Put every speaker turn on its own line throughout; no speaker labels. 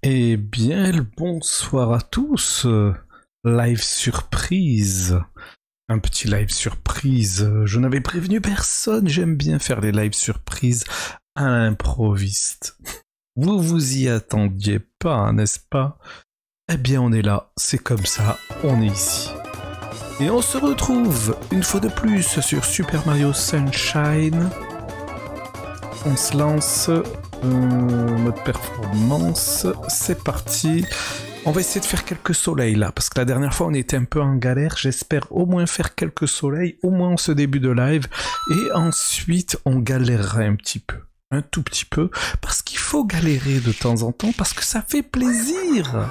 Eh bien, le bonsoir à tous. Live surprise. Un petit live surprise. Je n'avais prévenu personne. J'aime bien faire les lives surprises à l'improviste. Vous vous y attendiez pas, n'est-ce pas? Eh bien, on est là. C'est comme ça. On est ici. Et on se retrouve une fois de plus sur Super Mario Sunshine. On se lance mode performance. C'est parti. On va essayer de faire quelques soleils là, parce que la dernière fois on était un peu en galère. J'espère au moins faire quelques soleils, au moins en ce début de live. Et ensuite on galérera un petit peu. Un tout petit peu. Parce qu'il faut galérer de temps en temps, parce que ça fait plaisir.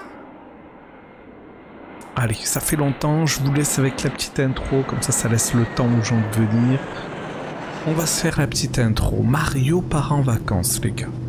Allez, ça fait longtemps. Je vous laisse avec la petite intro, comme ça laisse le temps aux gens de venir. On va se faire la petite intro. Mario part en vacances, les gars.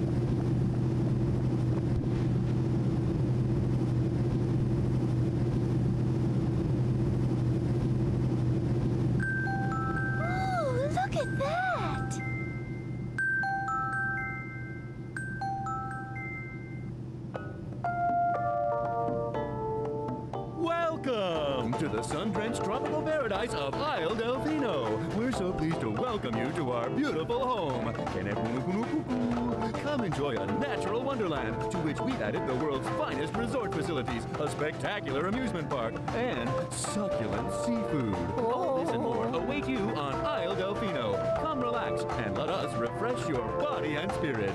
Welcome to the sun-drenched tropical paradise of Isle Delfino. We're so pleased to welcome you to our beautiful home. Come enjoy a natural wonderland to which we've added the world's finest resort facilities, a spectacular amusement park, and succulent seafood. All this and more await you on Isle Delfino. Come relax and let us refresh your body and spirit.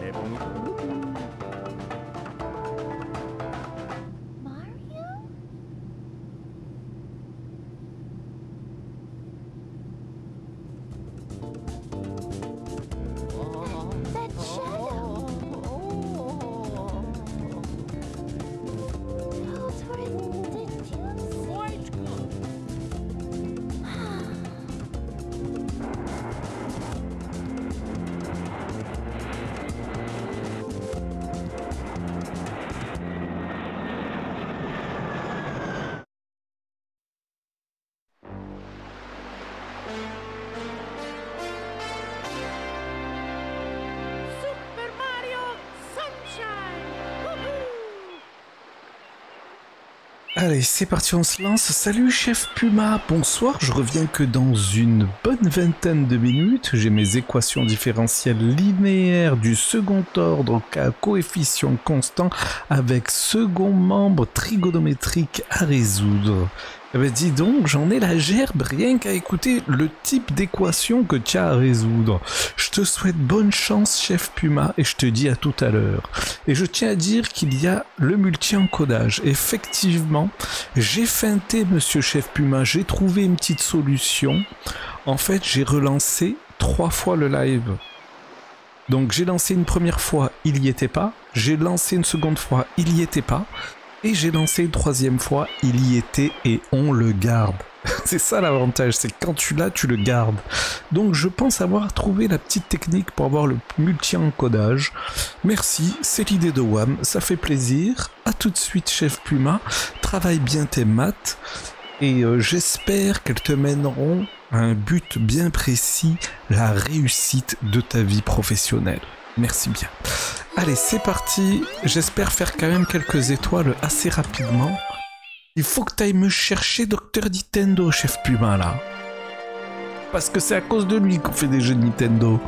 Allez, c'est parti, on se lance. Salut Chef Puma, bonsoir. Je reviens que dans une bonne vingtaine de minutes. J'ai mes équations différentielles linéaires du second ordre à coefficient constant avec second membre trigonométrique à résoudre. Eh ben dis donc, j'en ai la gerbe rien qu'à écouter le type d'équation que tu as à résoudre. Je te souhaite bonne chance, Chef Puma, et je te dis à tout à l'heure. Et je tiens à dire qu'il y a le multi-encodage. Effectivement, j'ai feinté, monsieur Chef Puma, j'ai trouvé une petite solution. En fait, j'ai relancé 3 fois le live. Donc j'ai lancé une première fois, il n'y était pas. J'ai lancé une seconde fois, il n'y était pas. Et j'ai lancé une troisième fois, il y était et on le garde. C'est ça l'avantage, c'est que quand tu l'as, tu le gardes. Donc je pense avoir trouvé la petite technique pour avoir le multi-encodage. Merci, c'est l'idée de WAM, ça fait plaisir. À tout de suite, Chef Puma. Travaille bien tes maths. Et j'espère qu'elles te mèneront à un but bien précis, la réussite de ta vie professionnelle. Merci bien. Allez, c'est parti. J'espère faire quand même quelques étoiles assez rapidement. Il faut que tu ailles me chercher Dr Nintendo, Chef Puma, là. Parce que c'est à cause de lui qu'on fait des jeux de Nintendo.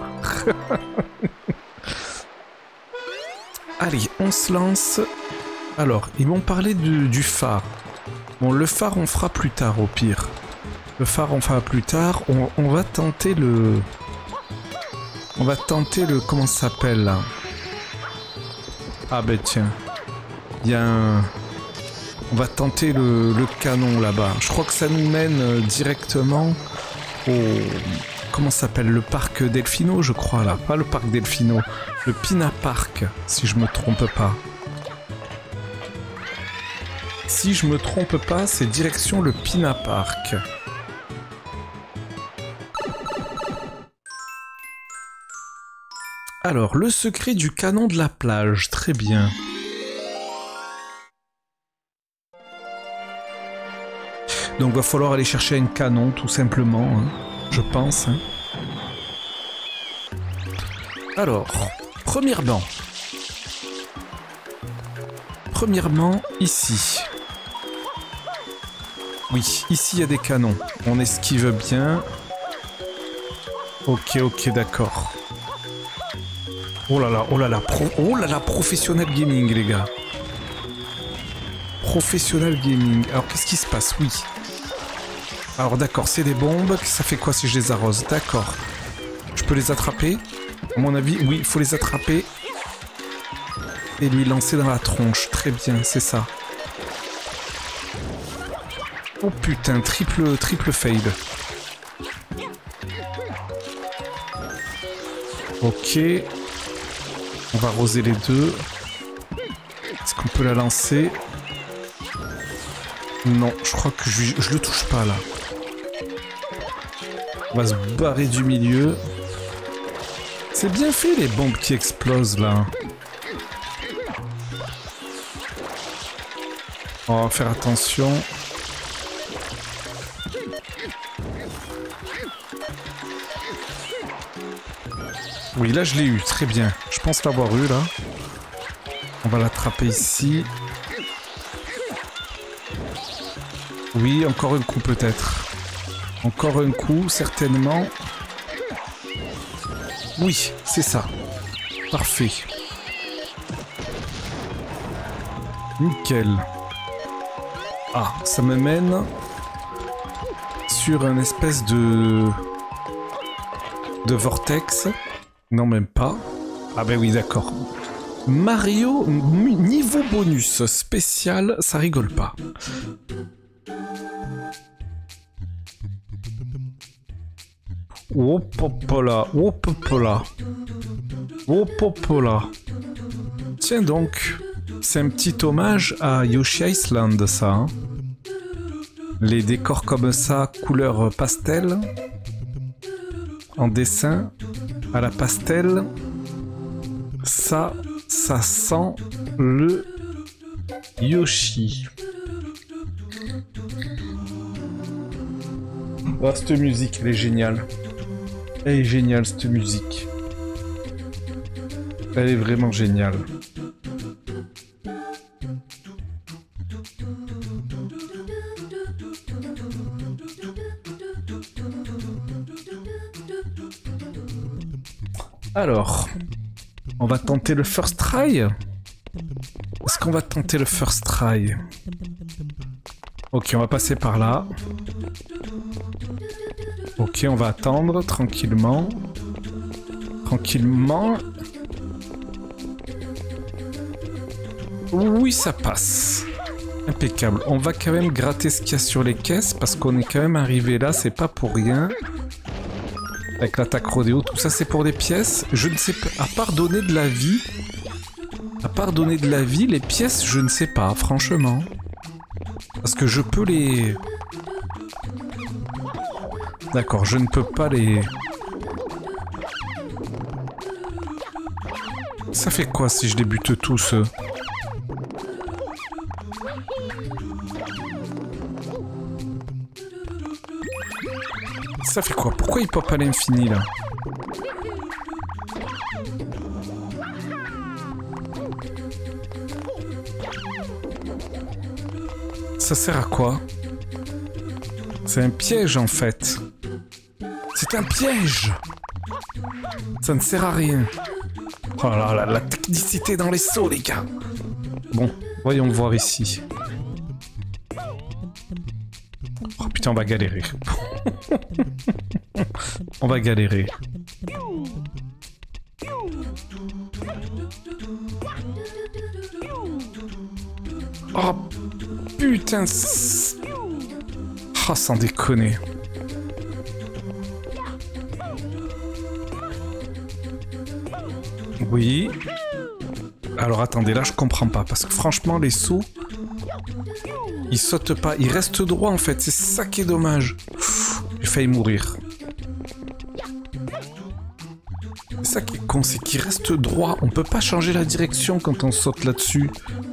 Allez, on se lance. Alors, ils m'ont parlé du phare. Bon, le phare, on fera plus tard, au pire. Le phare, on fera plus tard. On va tenter le... On va tenter le... Comment ça s'appelle, là? Ah ben tiens, il y a un... On va tenter le canon là-bas. Je crois que ça nous mène directement au... Comment ça s'appelle? Le parc Delfino, je crois, là. Pas le parc Delfino. Le Pina Park, si je me trompe pas. Si je me trompe pas, c'est direction le Pina Park. Alors, le secret du canon de la plage, très bien. Donc, va falloir aller chercher un canon, tout simplement, hein, je pense. Hein. Alors, premier banc. premièrement, ici. Oui, ici il y a des canons. On esquive bien. Ok, ok, d'accord. Oh là là, professionnel gaming, les gars. Professionnel gaming. Alors, qu'est-ce qui se passe? Oui. Alors, d'accord, c'est des bombes. Ça fait quoi si je les arrose? D'accord. Je peux les attraper? À mon avis, oui, il faut les attraper. Et lui lancer dans la tronche. Très bien, c'est ça. Oh putain, triple fail. Ok. On va arroser les deux. Est-ce qu'on peut la lancer? Non, je crois que je le touche pas là. On va se barrer du milieu. C'est bien fait les bombes qui explosent là. On va faire attention. Oui, là je l'ai eu, très bien. Je pense l'avoir eu là. On va l'attraper ici. Oui, encore un coup peut-être. Encore un coup, certainement. Oui, c'est ça. Parfait. Nickel. Ah, ça me mène sur un espèce de vortex. Non, même pas. Ah ben oui, d'accord. Mario, niveau bonus spécial, ça rigole pas. Oh popola, oh popola. Oh popola. Tiens donc, c'est un petit hommage à Yoshi Island, ça. Hein. Les décors comme ça, couleur pastel, en dessin, à la pastel, ça sent le Yoshi. Oh, cette musique, elle est géniale. Elle est géniale, cette musique. Elle est vraiment géniale. Alors, on va tenter le first try. Est-ce qu'on va tenter le first try? Ok, on va passer par là. Ok, on va attendre tranquillement. Tranquillement. Oui, ça passe. Impeccable. On va quand même gratter ce qu'il y a sur les caisses parce qu'on est quand même arrivé là, c'est pas pour rien. Avec l'attaque rodéo, tout ça c'est pour des pièces. Je ne sais pas, à part donner de la vie. À part donner de la vie, les pièces, je ne sais pas, franchement. Parce que je peux les... D'accord, je ne peux pas les... Ça fait quoi si je les bute tous? Ça fait quoi? Pourquoi il pop à l'infini là? Ça sert à quoi? C'est un piège en fait. C'est un piège! Ça ne sert à rien. Oh là là, la technicité dans les sauts les gars! Bon, voyons voir ici. Oh putain, on va galérer. On va galérer. Oh putain. Oh, sans déconner. Oui. Alors attendez, là je comprends pas. Parce que franchement, les sauts... Ils sautent pas, ils restent droits en fait. C'est ça qui est dommage. J'ai failli mourir. C'est ça qui est con, c'est qu'il reste droit. On peut pas changer la direction quand on saute là-dessus.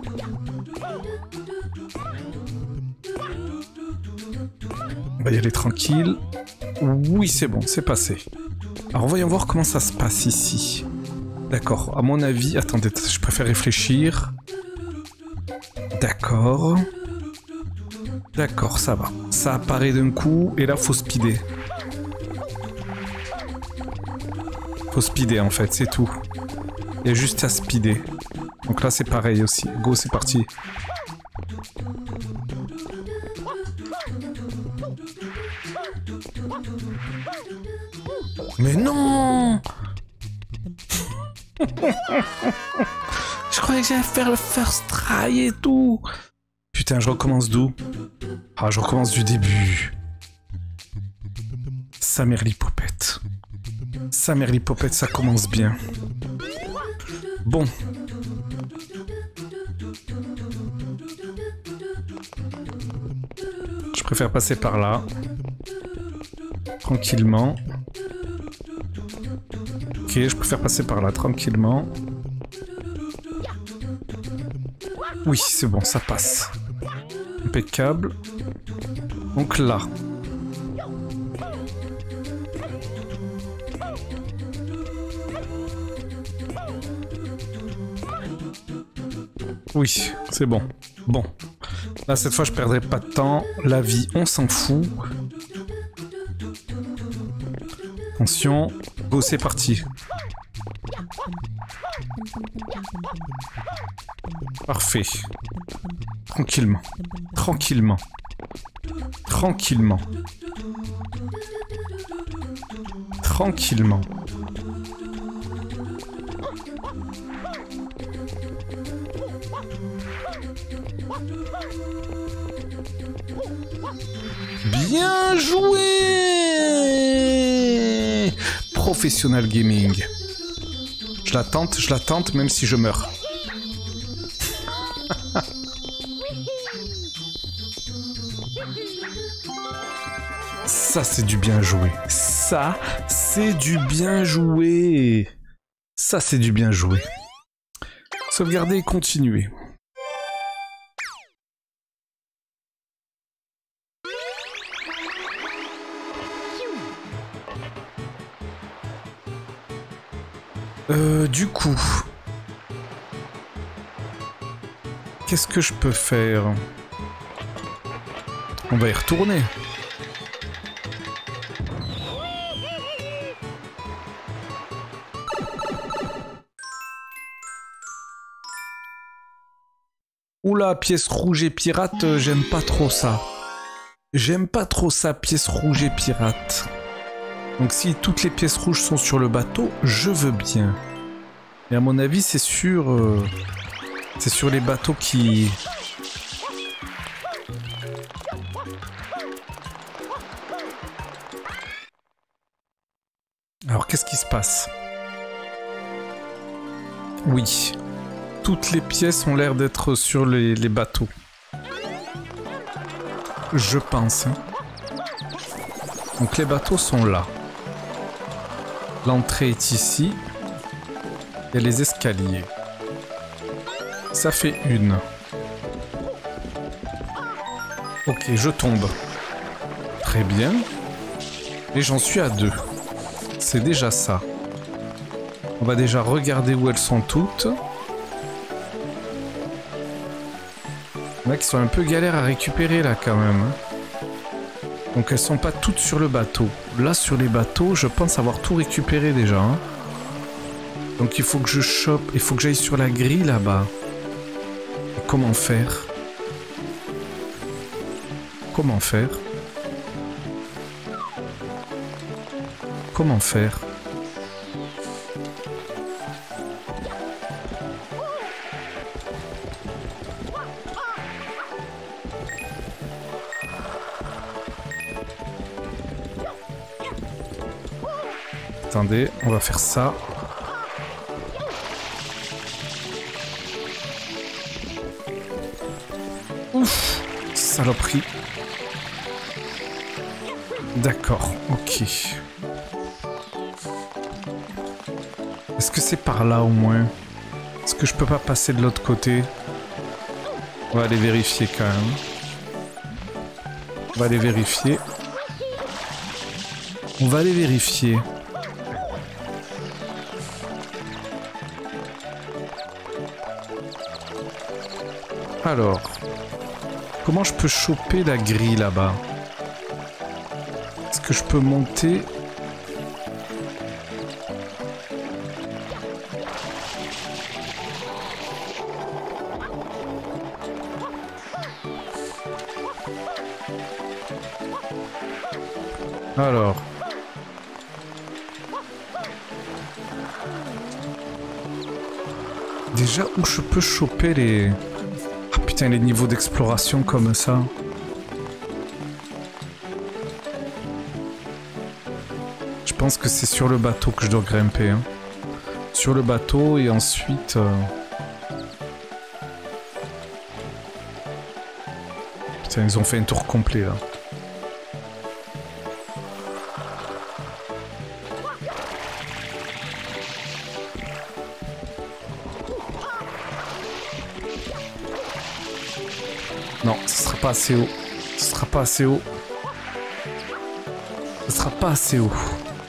On va y aller tranquille. Oui, c'est bon, c'est passé. Alors voyons voir comment ça se passe ici. D'accord, à mon avis... Attendez, je préfère réfléchir. D'accord. D'accord, ça va. Ça apparaît d'un coup et là faut speeder. Faut speeder en fait, c'est tout. Il y a juste à speeder. Donc là c'est pareil aussi. Go, c'est parti. Mais non. Je croyais que j'allais faire le first try et tout. Putain, je recommence d'où? Ah, je recommence du début. Sa mère l'hypopète. Sa mère l'hypopète, ça commence bien. Bon. Je préfère passer par là. Tranquillement. Ok, je préfère passer par là tranquillement. Oui, c'est bon, ça passe. Impeccable. Donc là. Oui, c'est bon. Bon. Là, cette fois, je perdrai pas de temps. La vie, on s'en fout. Attention. Go, c'est parti. Parfait. Tranquillement. Tranquillement. Tranquillement. Tranquillement. Bien joué! Professional gaming. Je la tente, même si je meurs. Ça, c'est du bien joué. Ça, c'est du bien joué. Ça, c'est du bien joué. Sauvegarder et continuer. Du coup... Qu'est-ce que je peux faire? On va y retourner. Oula, pièce rouge et pirate, j'aime pas trop ça. J'aime pas trop ça, pièce rouge et pirate. Donc si toutes les pièces rouges sont sur le bateau, je veux bien. Et à mon avis, c'est sur les bateaux qui... Alors, qu'est-ce qui se passe? Oui. Toutes les pièces ont l'air d'être sur les bateaux. Je pense. Hein. Donc les bateaux sont là. L'entrée est ici. Il y a les escaliers. Ça fait une. Ok, je tombe. Très bien. Et j'en suis à 2. C'est déjà ça. On va déjà regarder où elles sont toutes. Il y en a qui sont un peu galères à récupérer là quand même. Donc elles sont pas toutes sur le bateau. Là sur les bateaux, je pense avoir tout récupéré déjà. Hein. Donc il faut que je chope, il faut que j'aille sur la grille là-bas. Comment faire? Comment faire? Comment faire? Attendez, on va faire ça. Ouf, saloperie. D'accord, ok. Est-ce que c'est par là au moins? Est-ce que je peux pas passer de l'autre côté? On va aller vérifier quand même. On va aller vérifier. On va aller vérifier. Alors, comment je peux choper la grille là-bas? Est-ce que je peux monter? Alors. Déjà, où je peux choper les... Ah putain, les niveaux d'exploration comme ça. Je pense que c'est sur le bateau que je dois grimper. Hein. Sur le bateau et ensuite... Putain, ils ont fait un tour complet là. Non, ce sera pas assez haut. Ce sera pas assez haut. Ce sera pas assez haut.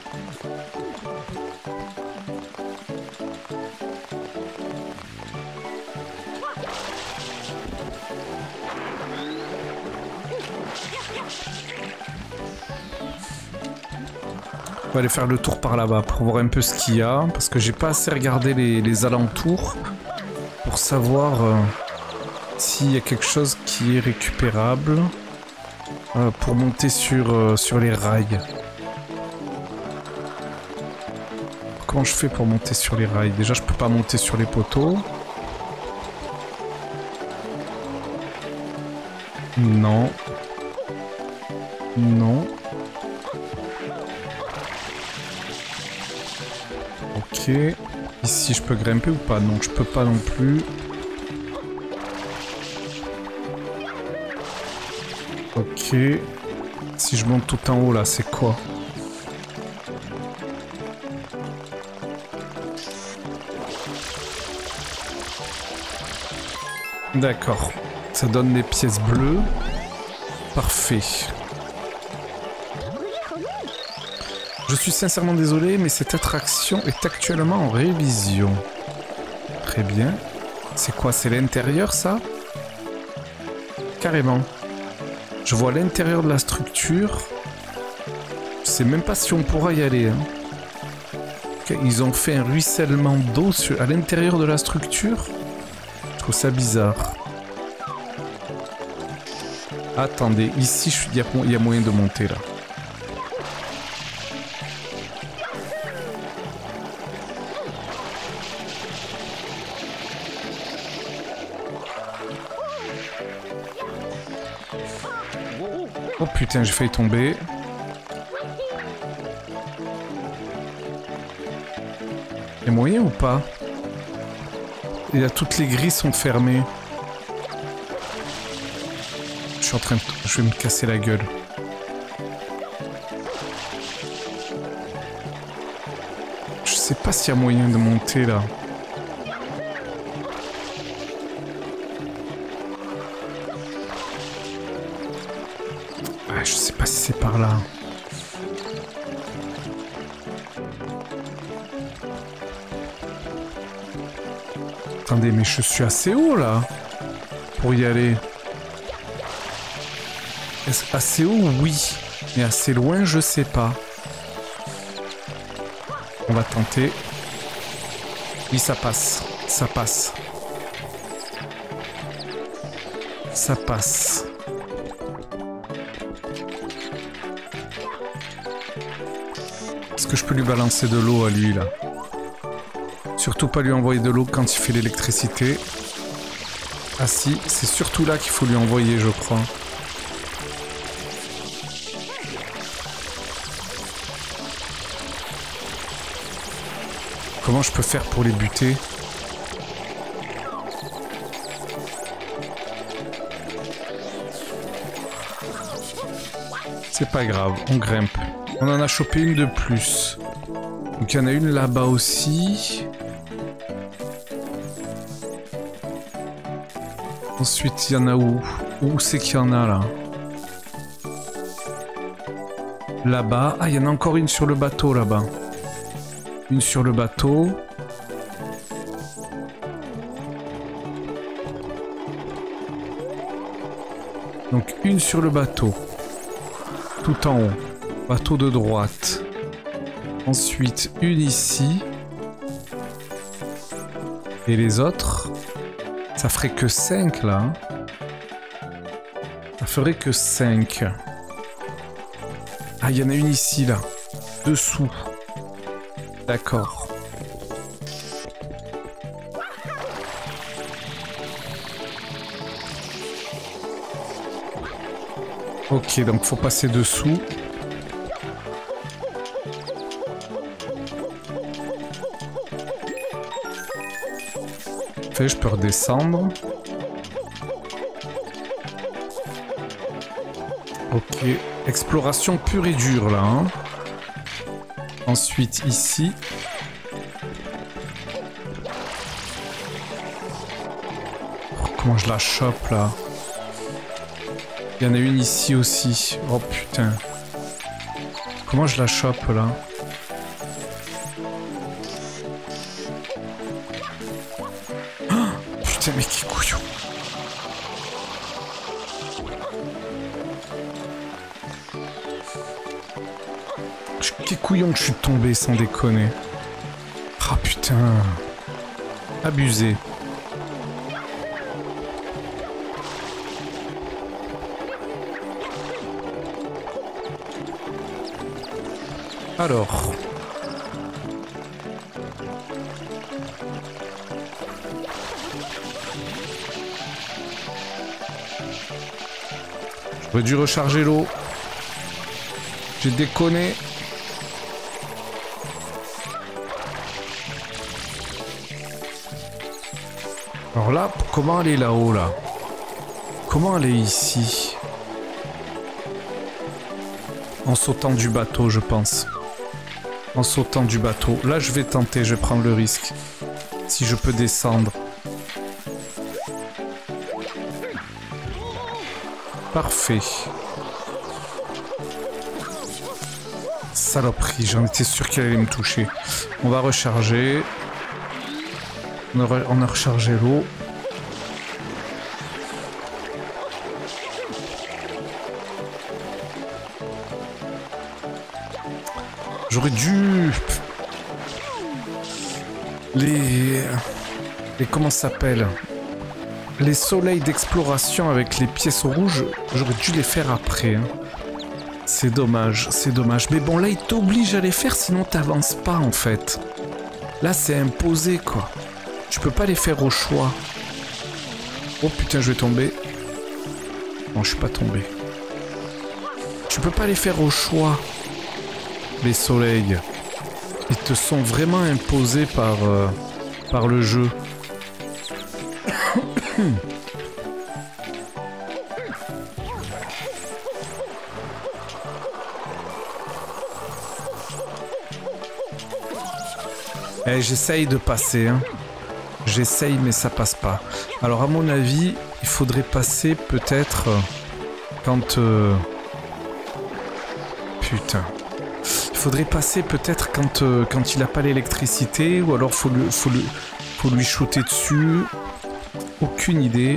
On va aller faire le tour par là-bas pour voir un peu ce qu'il y a. Parce que j'ai pas assez regardé les alentours pour savoir s'il y a quelque chose qui est récupérable pour monter sur les rails. Comment je fais pour monter sur les rails? Déjà, je peux pas monter sur les poteaux. Non. Non. Ok. Ici, je peux grimper ou pas? Non, je peux pas non plus. Ok. Si je monte tout en haut, là, c'est quoi? D'accord. Ça donne des pièces bleues. Parfait. Je suis sincèrement désolé, mais cette attraction est actuellement en révision. Très bien. C'est quoi? C'est l'intérieur, ça? Carrément. Je vois l'intérieur de la structure. Je sais même pas si on pourra y aller. Hein. Okay, ils ont fait un ruissellement d'eau à l'intérieur de la structure. Je trouve ça bizarre. Attendez, ici il y a moyen de monter là. Oh putain, j'ai failli tomber. Il y a moyen ou pas? Et là, toutes les grilles sont fermées. Je suis en train de... Je vais me casser la gueule. Je sais pas s'il y a moyen de monter là. Ah, je sais pas si c'est par là. Attendez, mais je suis assez haut là pour y aller. Assez haut, oui. Mais assez loin, je sais pas. On va tenter. Oui, ça passe. Ça passe. Ça passe. Est-ce que je peux lui balancer de l'eau à lui, là? Surtout pas lui envoyer de l'eau quand il fait l'électricité. Ah si, c'est surtout là qu'il faut lui envoyer, je crois. Comment je peux faire pour les buter? C'est pas grave, on grimpe. On en a chopé une de plus. Donc il y en a une là-bas aussi. Ensuite, il y en a où? Où c'est qu'il y en a là? Là-bas. Ah, il y en a encore une sur le bateau là-bas. Une sur le bateau. Donc une sur le bateau. Tout en haut. Bateau de droite. Ensuite une ici. Et les autres, ça ferait que 5 là. Hein. Ça ferait que 5. Ah, il y en a une ici là. Dessous. D'accord. Ok, donc faut passer dessous. Fait, je peux redescendre. Ok, exploration pure et dure là. Hein. Ensuite ici. Oh, comment je la chope là? Il y en a une ici aussi. Oh putain. Comment je la chope là? Oh, putain mais quel couillon. Quel couillon que je suis tombé sans déconner. Ah putain. Abusé. Alors. J'aurais dû recharger l'eau. J'ai déconné. Alors là, comment aller là-haut là? Comment aller ici? En sautant du bateau, je pense. En sautant du bateau. Là, je vais tenter, je vais prendre le risque. Si je peux descendre. Parfait. Saloperie, j'en étais sûr qu'elle allait me toucher. On va recharger. On a rechargé l'eau. J'aurais dû... Les comment ça s'appelle? Les soleils d'exploration avec les pièces rouges, j'aurais dû les faire après. Hein. C'est dommage, c'est dommage. Mais bon, là, il t'oblige à les faire, sinon t'avances pas, en fait. Là, c'est imposé, quoi. Tu peux pas les faire au choix. Oh putain, je vais tomber. Non, je suis pas tombé. Tu peux pas les faire au choix. Les soleils. Ils te sont vraiment imposés par le jeu. Eh, j'essaye de passer, hein. J'essaye, mais ça passe pas. Alors, à mon avis, il faudrait passer peut-être quand... Putain. Il faudrait passer peut-être quand il a pas l'électricité, ou alors faut lui shooter dessus. Aucune idée.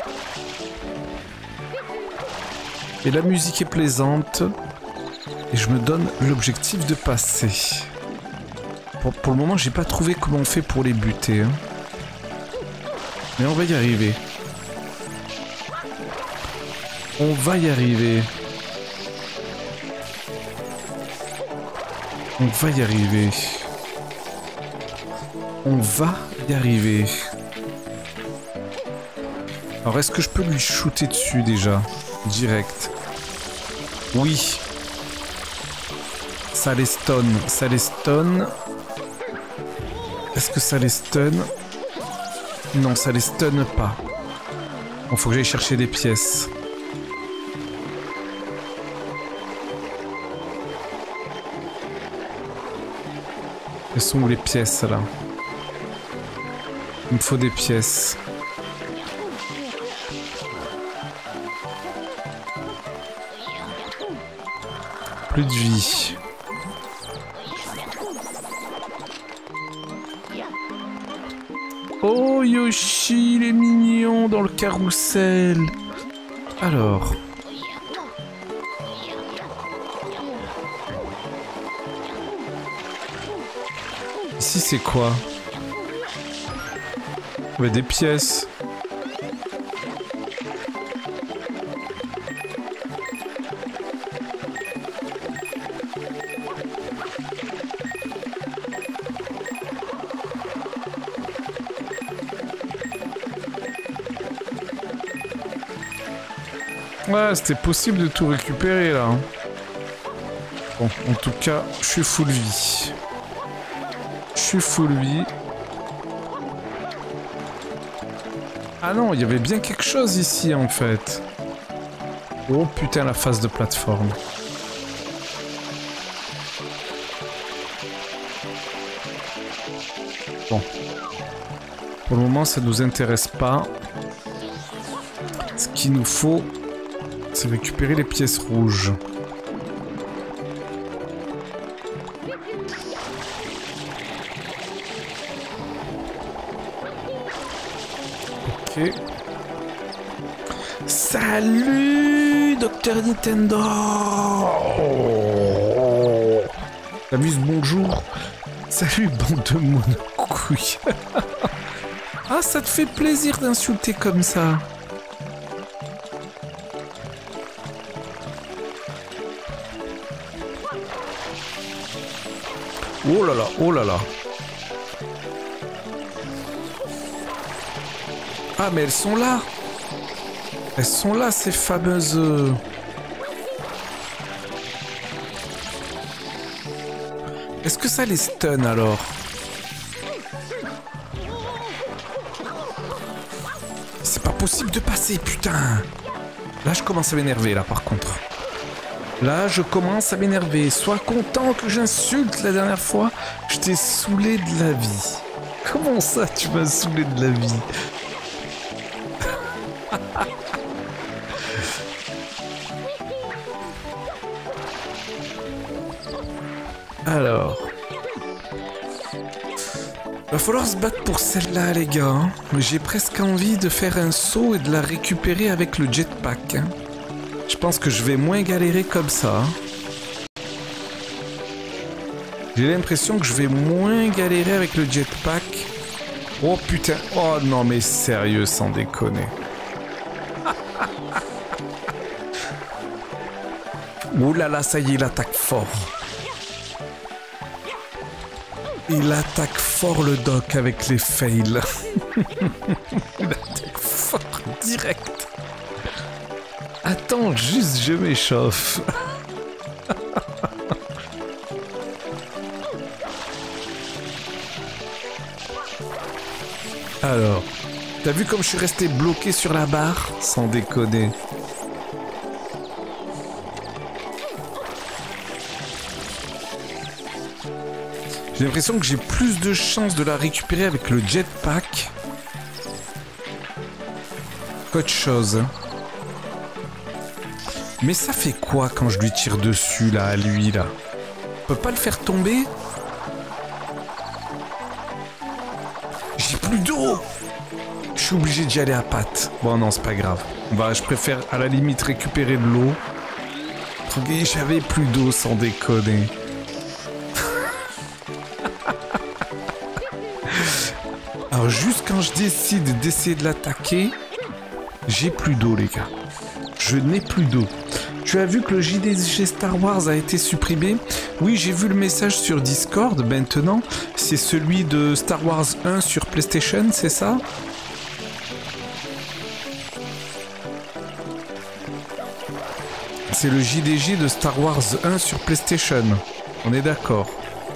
Et la musique est plaisante. Et je me donne l'objectif de passer. Pour le moment, j'ai pas trouvé comment on fait pour les buter. Hein. Mais on va y arriver. On va y arriver. On va y arriver. On va y arriver. Alors, est-ce que je peux lui shooter dessus déjà? Direct. Oui. Ça les stun. Ça les stun. Est-ce que ça les stun? Non, ça les stun pas. Bon, faut que j'aille chercher des pièces. Elles sont où les pièces là? Il me faut des pièces. Plus de vie. Oh Yoshi, il est mignon dans le carrousel. Alors, Ici, c'est quoi? Ouais, des pièces. Ouais, c'était possible de tout récupérer là. Bon, en tout cas, je suis full vie. Je suis full vie. Ah non, il y avait bien quelque chose ici en fait. Oh putain, la phase de plateforme. Bon. Pour le moment, ça nous intéresse pas. Ce qu'il nous faut, c'est récupérer les pièces rouges. Ok. Salut, Docteur Nintendo. T'as vu ce bonjour? Salut, bande de monocouilles. Ah, ça te fait plaisir d'insulter comme ça. Oh là là, oh là là. Ah, mais elles sont là. Elles sont là, ces fameuses... Est-ce que ça les stun alors? C'est pas possible de passer, putain. Là, je commence à m'énerver, là, par contre. Là, je commence à m'énerver. Sois content que j'insulte la dernière fois. Je t'ai saoulé de la vie. Comment ça, tu m'as saoulé de la vie? Alors... Va falloir se battre pour celle-là, les gars. Hein. J'ai presque envie de faire un saut et de la récupérer avec le jetpack. Hein. Je pense que je vais moins galérer comme ça. J'ai l'impression que je vais moins galérer avec le jetpack. Oh putain. Oh non mais sérieux, sans déconner. Ouh là là, ça y est, il attaque fort. Il attaque fort le doc avec les fails. Il attaque fort direct. Attends, juste je m'échauffe. Alors, t'as vu comme je suis resté bloqué sur la barre? Sans déconner. J'ai l'impression que j'ai plus de chances de la récupérer avec le jetpack qu'autre chose. Mais ça fait quoi quand je lui tire dessus, là, à lui, là? On peut pas le faire tomber? J'ai plus d'eau! Je suis obligé d'y aller à pattes. Bon, non, c'est pas grave. Bah, je préfère, à la limite, récupérer de l'eau. J'avais plus d'eau, sans déconner. Alors, juste quand je décide d'essayer de l'attaquer, j'ai plus d'eau, les gars. Je n'ai plus d'eau. Tu as vu que le JDG Star Wars a été supprimé? Oui, j'ai vu le message sur Discord maintenant. C'est celui de Star Wars 1 sur PlayStation, c'est ça? C'est le JDG de Star Wars 1 sur PlayStation. On est d'accord.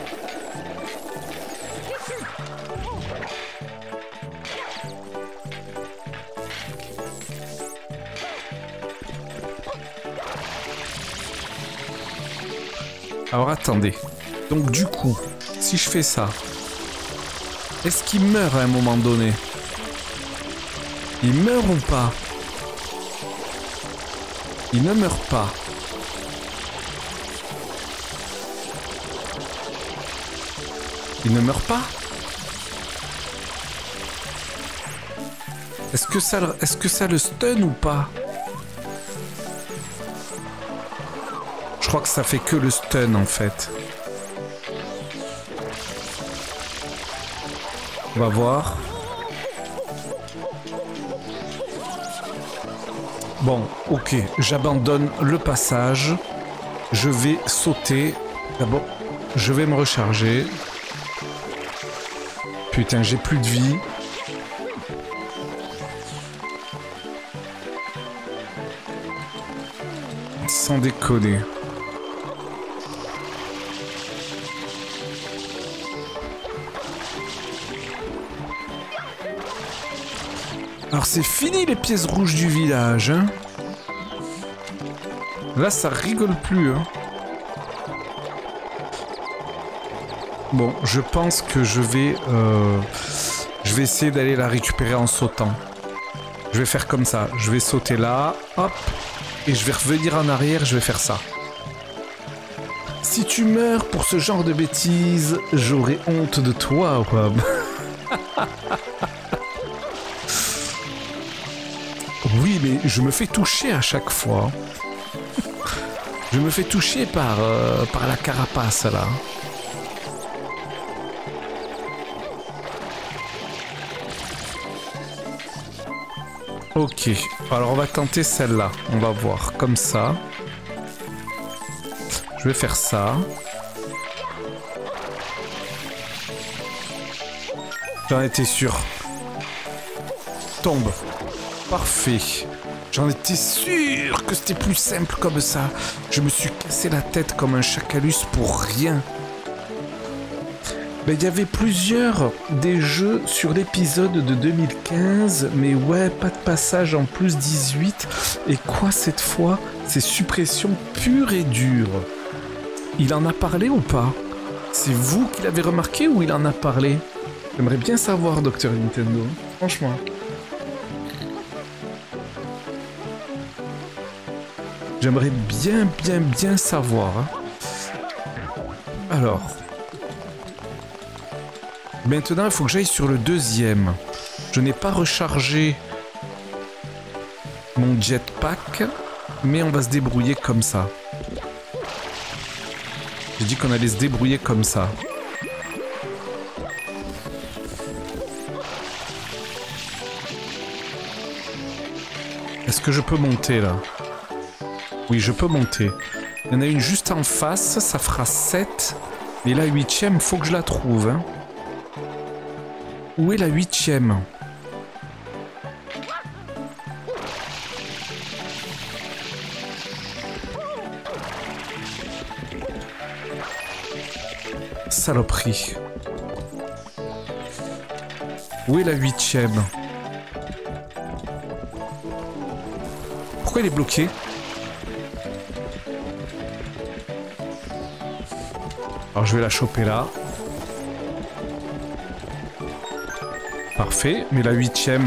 Alors attendez, donc du coup, si je fais ça, est-ce qu'il meurt à un moment donné? Il meurt ou pas? Il ne meurt pas. Il ne meurt pas? Est-ce que ça le stun ou pas? Je crois que ça fait que le stun en fait. On va voir. Bon, ok, j'abandonne le passage. Je vais sauter. D'abord, je vais me recharger. Putain, j'ai plus de vie. Sans déconner. Alors c'est fini les pièces rouges du village, hein. Là ça rigole plus, hein. Bon, je pense que je vais essayer d'aller la récupérer en sautant. Je vais faire comme ça, je vais sauter là, hop, et je vais revenir en arrière, je vais faire ça. Si tu meurs pour ce genre de bêtises, j'aurai honte de toi, Rob. Oui, mais je me fais toucher à chaque fois. Je me fais toucher par la carapace, là. Ok, alors on va tenter celle-là. On va voir, comme ça. Je vais faire ça. J'en étais sûr. Tombe. Parfait. J'en étais sûr que c'était plus simple comme ça. Je me suis cassé la tête comme un chacalus pour rien. Ben, il y avait plusieurs des jeux sur l'épisode de 2015, mais ouais, pas de passage en plus 18. Et quoi cette fois? C'est suppression pure et dure. Il en a parlé ou pas? C'est vous qui l'avez remarqué ou il en a parlé? J'aimerais bien savoir, Dr Nintendo. Franchement. J'aimerais bien savoir. Hein. Alors. Maintenant, il faut que j'aille sur le deuxième. Je n'ai pas rechargé mon jetpack, mais on va se débrouiller comme ça. J'ai dit qu'on allait se débrouiller comme ça. Est-ce que je peux monter là? Oui, je peux monter. Il y en a une juste en face, ça fera 7. Et la 8e, faut que je la trouve. Hein. Où est la 8e? Saloperie. Où est la 8e? Pourquoi elle est bloquée? Alors je vais la choper là. Parfait, mais la 8e.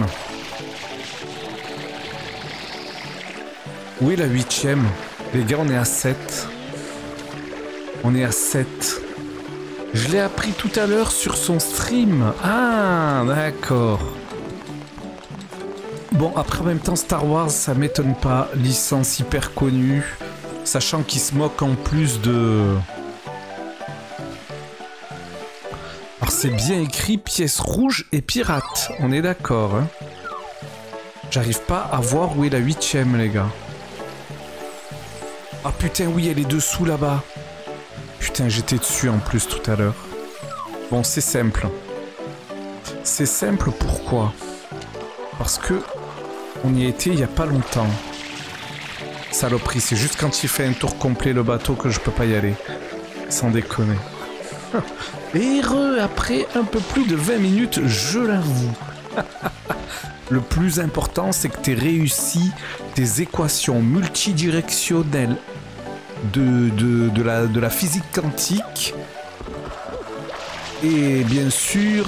Où est la 8e? Les gars, on est à 7. On est à 7. Je l'ai appris tout à l'heure sur son stream. Ah, d'accord. Bon, après en même temps, Star Wars, ça m'étonne pas. Licence hyper connue. Sachant qu'il se moque en plus de... Alors c'est bien écrit, pièce rouge et pirate. On est d'accord, hein. J'arrive pas à voir où est la 8e, les gars. Ah putain, oui, elle est dessous là-bas. Putain, j'étais dessus en plus tout à l'heure. Bon, c'est simple. C'est simple, pourquoi? Parce que on y était il y a pas longtemps. Saloperie, c'est juste quand il fait un tour complet le bateau que je peux pas y aller. Sans déconner. Et heureux, après un peu plus de 20 minutes, je l'avoue. Le plus important, c'est que tu aies réussi tes équations multidirectionnelles de la physique quantique. Et bien sûr...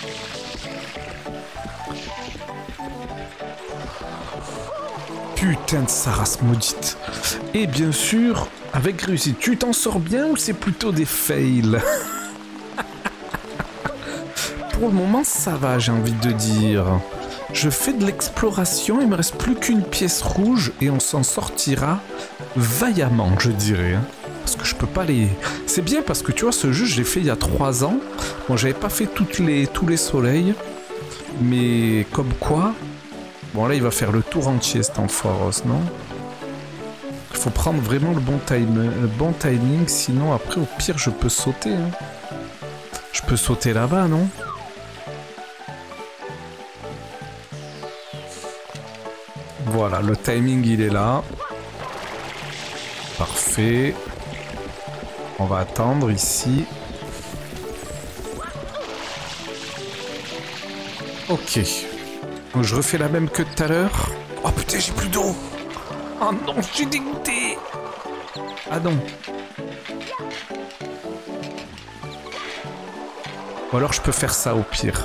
Putain de sa race maudite. Et bien sûr, avec réussite. Tu t'en sors bien ou c'est plutôt des fails? Pour le moment, ça va, j'ai envie de dire. Je fais de l'exploration, il me reste plus qu'une pièce rouge et on s'en sortira vaillamment, je dirais. parce que je peux pas les... C'est bien parce que tu vois, ce jeu, je l'ai fait il y a 3 ans. Bon, j'avais pas fait tous les soleils. Mais comme quoi... Bon, là, il va faire le tour entier, cet Ampharos, non? Il faut prendre vraiment le bon timing, sinon après, au pire, je peux sauter. Hein. Je peux sauter là-bas, non? Voilà, le timing, il est là. Parfait. On va attendre ici. Ok. Donc je refais la même que tout à l'heure. Oh putain, j'ai plus d'eau. Oh non, je suis dégoûté. Ah non. Ou alors je peux faire ça au pire.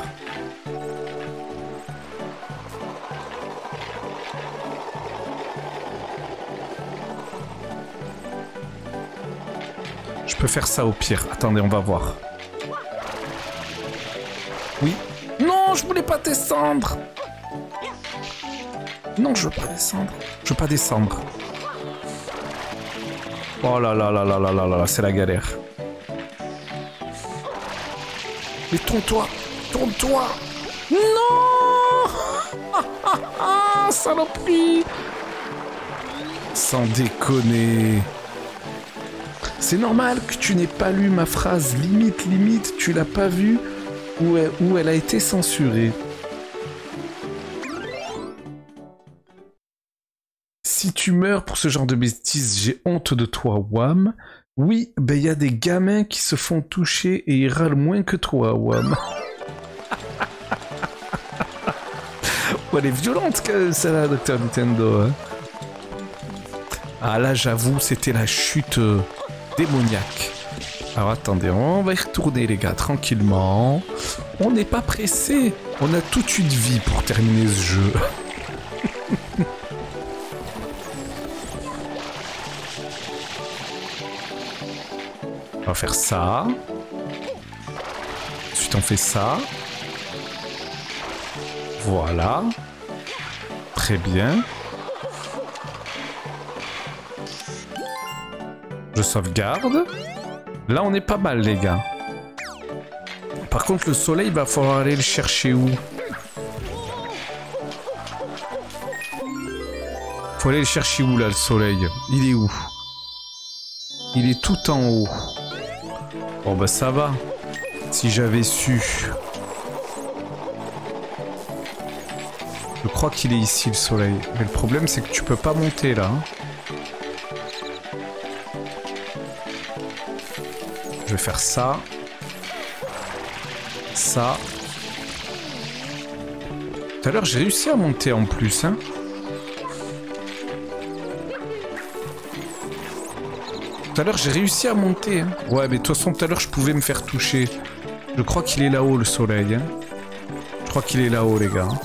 Je peux faire ça au pire. Attendez, on va voir. Oui. Non, je voulais pas descendre. Non, je veux pas descendre. Je veux pas descendre. Oh là là là là là là là, c'est la galère. Mais tourne-toi. Tourne-toi. Non. Saloperie. Sans déconner. C'est normal que tu n'aies pas lu ma phrase limite, tu l'as pas vue où elle a été censurée. Si tu meurs pour ce genre de bêtises, j'ai honte de toi, Wham. Oui, ben il y a des gamins qui se font toucher et ils râlent moins que toi, Wham. Oh, elle est violente, celle-là, Dr Nintendo. Hein. Ah là, j'avoue, c'était la chute démoniaque. Alors attendez, on va y retourner, les gars, tranquillement. On n'est pas pressé. On a toute une vie pour terminer ce jeu. On va faire ça. Ensuite, on fait ça. Voilà. Très bien. Je sauvegarde. Là, on est pas mal, les gars. Par contre, le soleil, il va falloir aller le chercher où? Faut aller le chercher où, là, le soleil? Il est où? Il est tout en haut. Bon, bah ça va. Si j'avais su. Je crois qu'il est ici, le soleil. Mais le problème, c'est que tu peux pas monter, là. Je vais faire ça. Ça. Tout à l'heure, j'ai réussi à monter en plus, hein. Tout à l'heure, j'ai réussi à monter. Hein. Ouais, mais de toute façon, tout à l'heure, je pouvais me faire toucher. Je crois qu'il est là-haut, le soleil. Hein. Je crois qu'il est là-haut, les gars.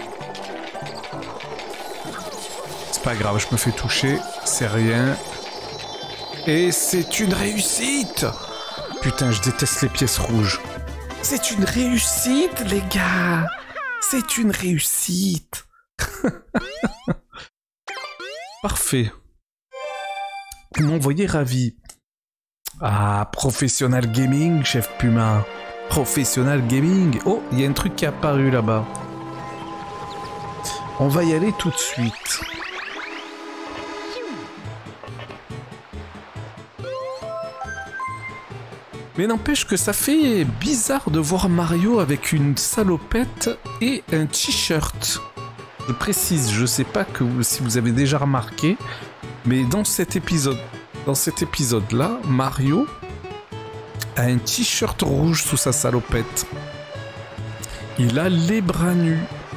C'est pas grave, je me fais toucher. C'est rien. Et c'est une réussite! Putain, je déteste les pièces rouges. C'est une réussite, les gars! C'est une réussite! Parfait. Vous m'envoyez ravi. Ah, Professional Gaming, chef Puma. Professional Gaming. Oh, il y a un truc qui est apparu là-bas. On va y aller tout de suite. Mais n'empêche que ça fait bizarre de voir Mario avec une salopette et un t-shirt. Je précise, je sais pas si vous avez déjà remarqué, mais dans cet épisode-là, Mario a un t-shirt rouge sous sa salopette. Il a les bras nus.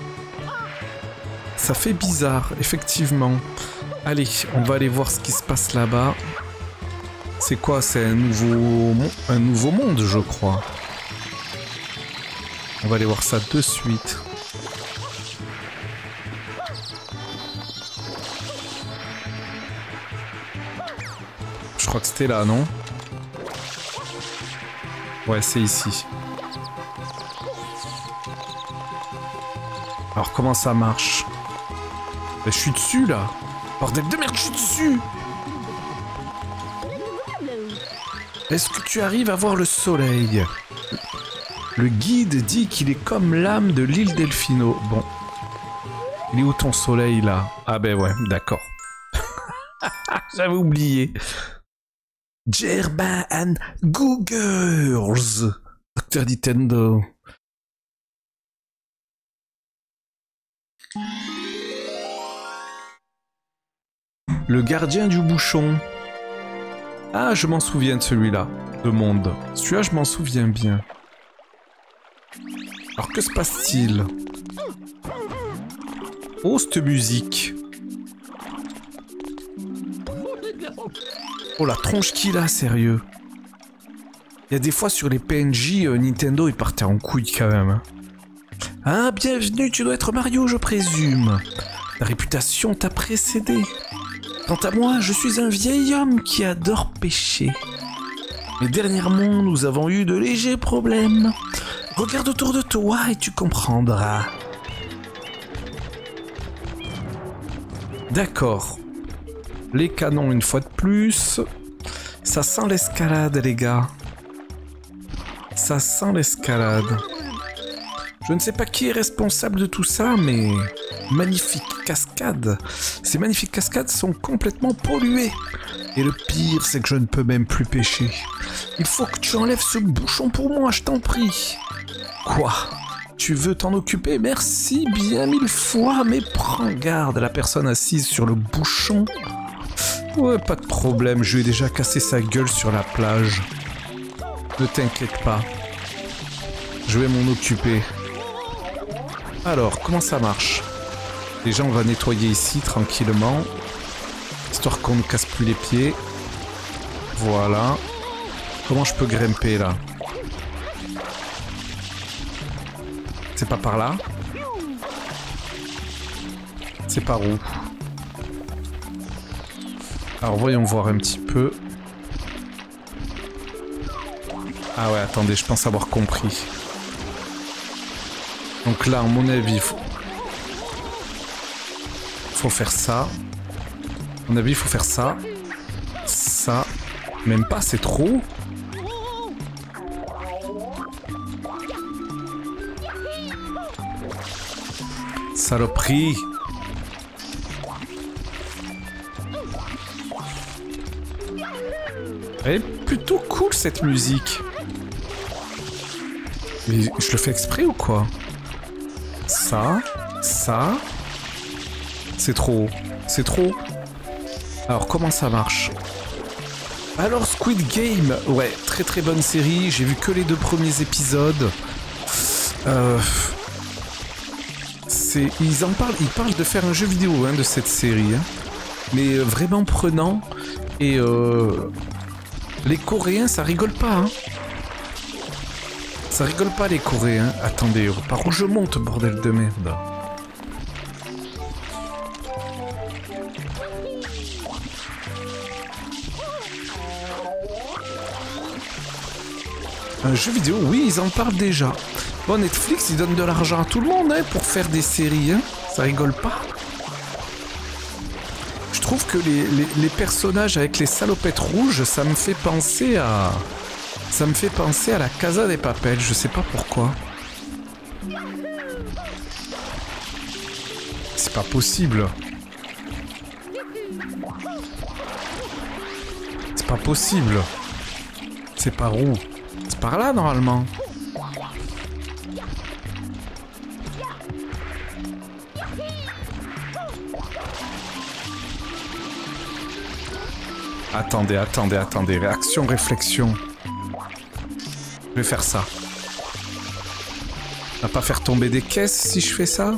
Ça fait bizarre, effectivement. Allez, on va aller voir ce qui se passe là-bas. C'est quoi? C'est un nouveau monde, je crois. On va aller voir ça de suite. Je crois que c'était là, non? Ouais, c'est ici. Alors, comment ça marche? Je suis dessus, là. Bordel de merde, je suis dessus! Est-ce que tu arrives à voir le soleil? Le guide dit qu'il est comme l'âme de l'île Delfino. Bon. Il est où ton soleil, là? Ah ben ouais, d'accord. J'avais oublié. Gerba and Googers. Dr Nintendo. Le gardien du bouchon. Ah, je m'en souviens de celui-là. De Monde. Celui-là, je m'en souviens bien. Alors, que se passe-t-il? Oh, cette musique. Oh, la tronche qu'il a, sérieux. Il y a des fois sur les PNJ, Nintendo, ils partaient en couille quand même. Ah, bienvenue, tu dois être Mario, je présume. Ta réputation t'a précédé. Quant à moi, je suis un vieil homme qui adore pêcher. Mais dernièrement, nous avons eu de légers problèmes. Regarde autour de toi et tu comprendras. D'accord. Les canons une fois de plus. Ça sent l'escalade, les gars. Ça sent l'escalade. Je ne sais pas qui est responsable de tout ça, mais... magnifiques cascades. Ces magnifiques cascades sont complètement polluées. Et le pire, c'est que je ne peux même plus pêcher. Il faut que tu enlèves ce bouchon pour moi, je t'en prie. Quoi? Tu veux t'en occuper? Merci bien 1000 fois, mais prends garde à la personne assise sur le bouchon. Ouais, pas de problème, je lui ai déjà cassé sa gueule sur la plage. Ne t'inquiète pas. Je vais m'en occuper. Alors, comment ça marche? Déjà, on va nettoyer ici, tranquillement. Histoire qu'on ne casse plus les pieds. Voilà. Comment je peux grimper, là? C'est pas par là? C'est par où? Alors, voyons voir un petit peu. Ah ouais, attendez, je pense avoir compris. Donc là, à mon avis, faut faire ça. À mon avis, il faut faire ça. Ça. Même pas, c'est trop. Saloperie. Elle est plutôt cool, cette musique. Mais je le fais exprès ou quoi? Ça. Ça. C'est trop. C'est trop. Alors, comment ça marche? Alors, Squid Game. Ouais, très très bonne série. J'ai vu que les 2 premiers épisodes. Ils parlent de faire un jeu vidéo hein, de cette série. Hein. Mais vraiment prenant. Et les Coréens, ça rigole pas. Hein. Ça rigole pas les Coréens. Attendez, par où je monte, bordel de merde? Un jeu vidéo, oui, ils en parlent déjà. Bon, Netflix, ils donnent de l'argent à tout le monde hein, pour faire des séries. Hein. Ça rigole pas. Je trouve que les personnages avec les salopettes rouges, ça me fait penser à... Ça me fait penser à la Casa des Papel, je sais pas pourquoi. C'est pas possible. C'est pas possible. C'est par où? C'est par là, normalement. Attendez, attendez, attendez. Réaction, réflexion. Je vais faire ça. On va pas faire tomber des caisses si je fais ça?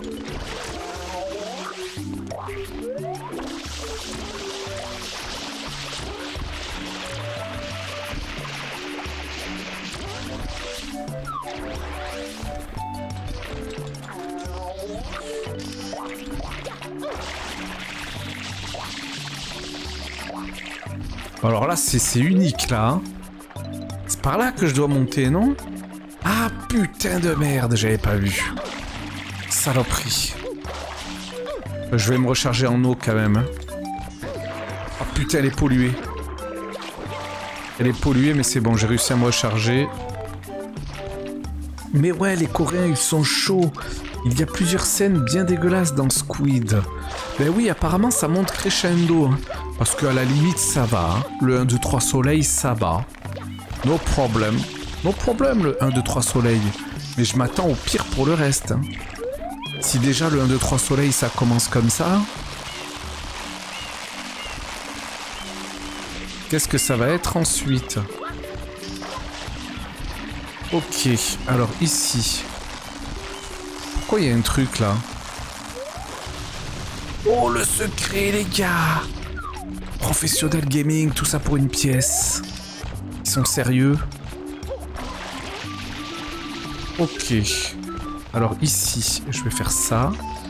Alors là, c'est unique, là. Hein. C'est par là que je dois monter, non? Ah, putain de merde, j'avais pas vu. Saloperie. Je vais me recharger en eau, quand même. Hein. Oh putain, elle est polluée. Elle est polluée, mais c'est bon, j'ai réussi à me recharger. Mais ouais, les Coréens, ils sont chauds. Il y a plusieurs scènes bien dégueulasses dans Squid. Ben oui, apparemment, ça monte crescendo. Hein, parce qu'à la limite, ça va. Hein. Le 1, 2, 3 soleil, ça va. No problem. No problem, le 1, 2, 3 soleil. Mais je m'attends au pire pour le reste. Hein. Si déjà le 1, 2, 3 soleil, ça commence comme ça... Qu'est-ce que ça va être ensuite? Ok, alors ici... Pourquoi il y a un truc là? Oh, le secret, les gars! Professionnel gaming, tout ça pour une pièce. Ils sont sérieux? Ok. Alors ici, je vais faire ça.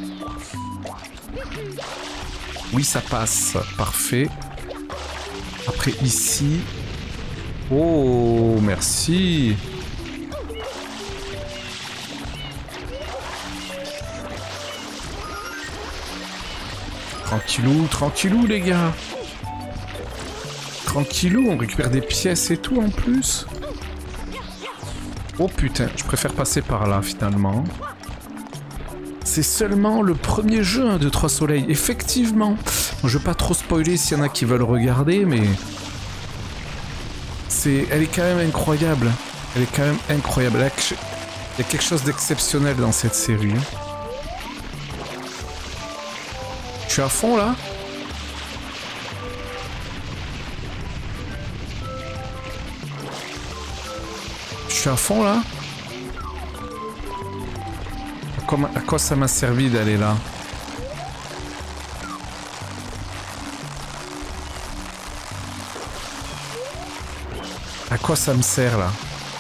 Oui, ça passe. Parfait. Après ici... Oh, merci. Tranquillou, tranquillou les gars. Tranquillou, on récupère des pièces et tout en plus. Oh putain, je préfère passer par là finalement. C'est seulement le premier jeu hein, de 3 soleils, effectivement. Bon, je vais pas trop spoiler s'il y en a qui veulent regarder, mais... Elle est quand même incroyable. Elle est quand même incroyable. Il y a quelque chose d'exceptionnel dans cette série. Je suis à fond là. Je suis à fond là. À quoi ça m'a servi d'aller là? À quoi ça me sert là?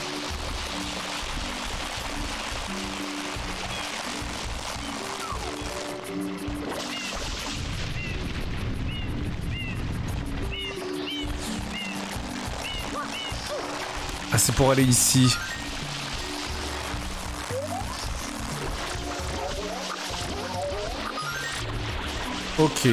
Ah, c'est pour aller ici. Ok.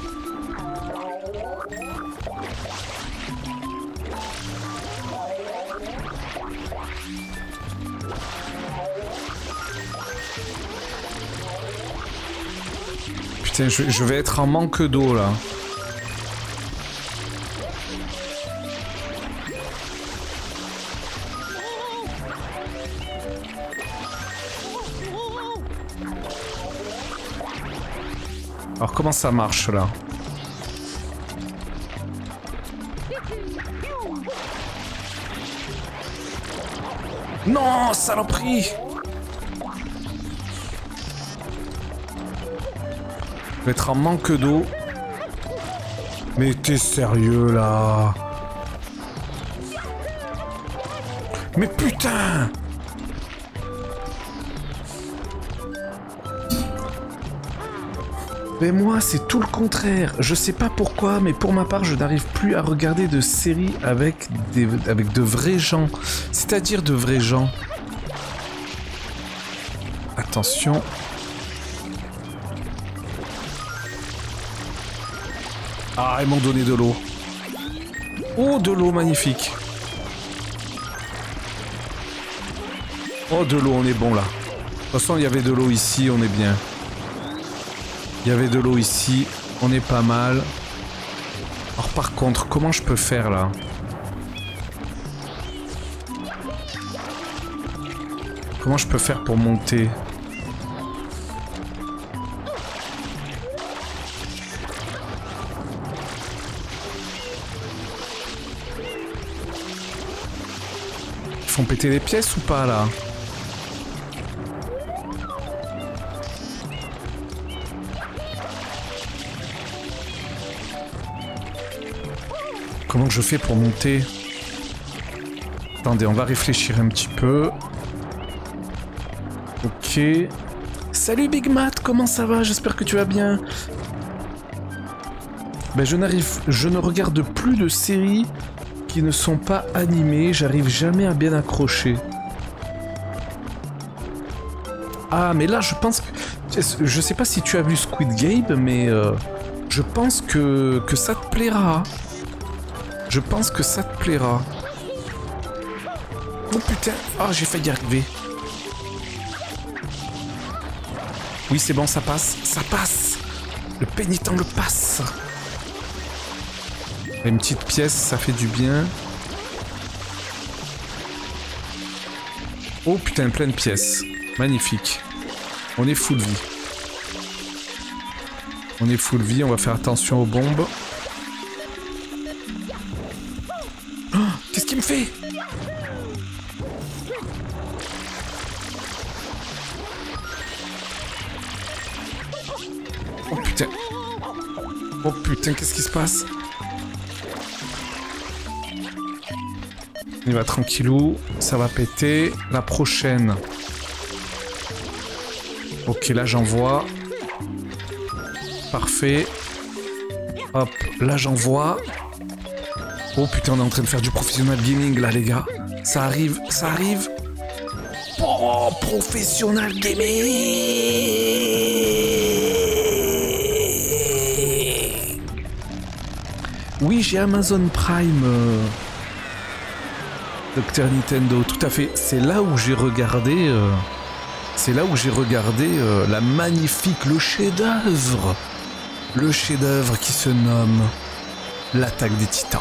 Putain, je vais être en manque d'eau là. Alors comment ça marche là? Non, saloperie! Je vais être en manque d'eau. Mais t'es sérieux là? Mais putain! Mais moi, c'est tout le contraire. Je sais pas pourquoi, mais pour ma part, je n'arrive plus à regarder de séries avec de vrais gens. C'est-à-dire de vrais gens. Attention. Ah, ils m'ont donné de l'eau. Oh, de l'eau, magnifique. Oh, de l'eau, on est bon là. De toute façon, il y avait de l'eau ici, on est bien. Il y avait de l'eau ici, on est pas mal. Alors par contre, comment je peux faire là? Comment je peux faire pour monter? Ils font péter les pièces ou pas là? Comment je fais pour monter? Attendez, on va réfléchir un petit peu. Ok. Salut Big Matt, comment ça va? J'espère que tu vas bien. Ben je ne regarde plus de séries qui ne sont pas animées. J'arrive jamais à bien accrocher. Ah, mais là, je pense que... Je sais pas si tu as vu Squid Game, mais je pense que ça te plaira. Je pense que ça te plaira. Oh putain, oh j'ai failli y arriver. Oui c'est bon, ça passe, ça passe. Le pénitent le passe. Une petite pièce, ça fait du bien. Oh putain, plein de pièces. Magnifique. On est full vie. On est full vie, on va faire attention aux bombes. Oh, qu'est-ce qu'il me fait? Oh putain. Oh putain, qu'est-ce qui se passe? Il va tranquillou, ça va péter. La prochaine. Ok, là j'envoie. Parfait. Hop, là j'envoie. Oh putain, on est en train de faire du professionnel gaming là les gars. Ça arrive, ça arrive. Oh, professionnel gaming. Oui, j'ai Amazon Prime. Dr Nintendo, tout à fait. C'est là où j'ai regardé. La magnifique, le chef-d'œuvre. Le chef-d'œuvre qui se nomme l'Attaque des Titans.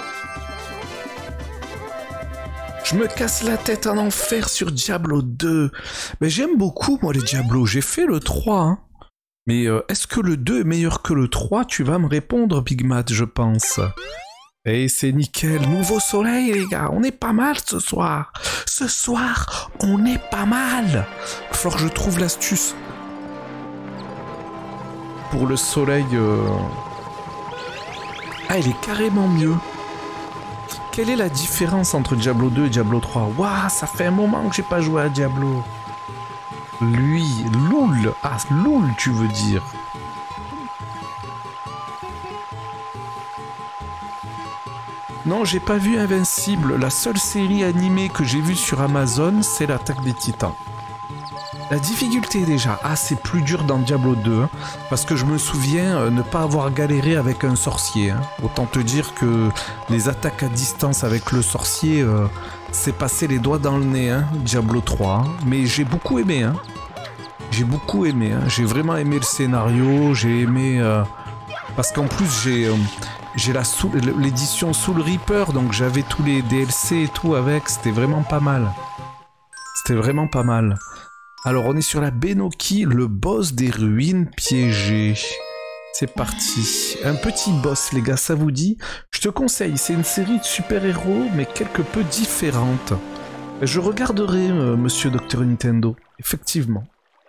Je me casse la tête en enfer sur Diablo 2. Mais j'aime beaucoup moi les Diablo. J'ai fait le 3. Hein. Mais est-ce que le 2 est meilleur que le 3? Tu vas me répondre, Big Matt, je pense. Et c'est nickel, nouveau soleil les gars, on est pas mal ce soir. Ce soir, on est pas mal. Il va falloir que je trouve l'astuce. Pour le soleil... Ah, il est carrément mieux. Quelle est la différence entre Diablo 2 et Diablo 3? Waouh, ça fait un moment que j'ai pas joué à Diablo. Lui, Loul. Ah, Loul tu veux dire. Non, j'ai pas vu Invincible. La seule série animée que j'ai vue sur Amazon, c'est l'Attaque des Titans. La difficulté déjà, ah c'est plus dur dans Diablo 2, hein, parce que je me souviens ne pas avoir galéré avec un sorcier. Hein. Autant te dire que les attaques à distance avec le sorcier, c'est passer les doigts dans le nez, hein, Diablo 3. Hein. Mais j'ai beaucoup aimé, hein. J'ai beaucoup aimé, hein. J'ai vraiment aimé le scénario, j'ai aimé... parce qu'en plus j'ai l'édition Soul Reaper, donc j'avais tous les DLC et tout avec, c'était vraiment pas mal. C'était vraiment pas mal. Alors on est sur la Benoki, le boss des ruines piégées. C'est parti. Un petit boss les gars, ça vous dit? Je te conseille, c'est une série de super-héros mais quelque peu différente. Je regarderai Monsieur Dr Nintendo, effectivement.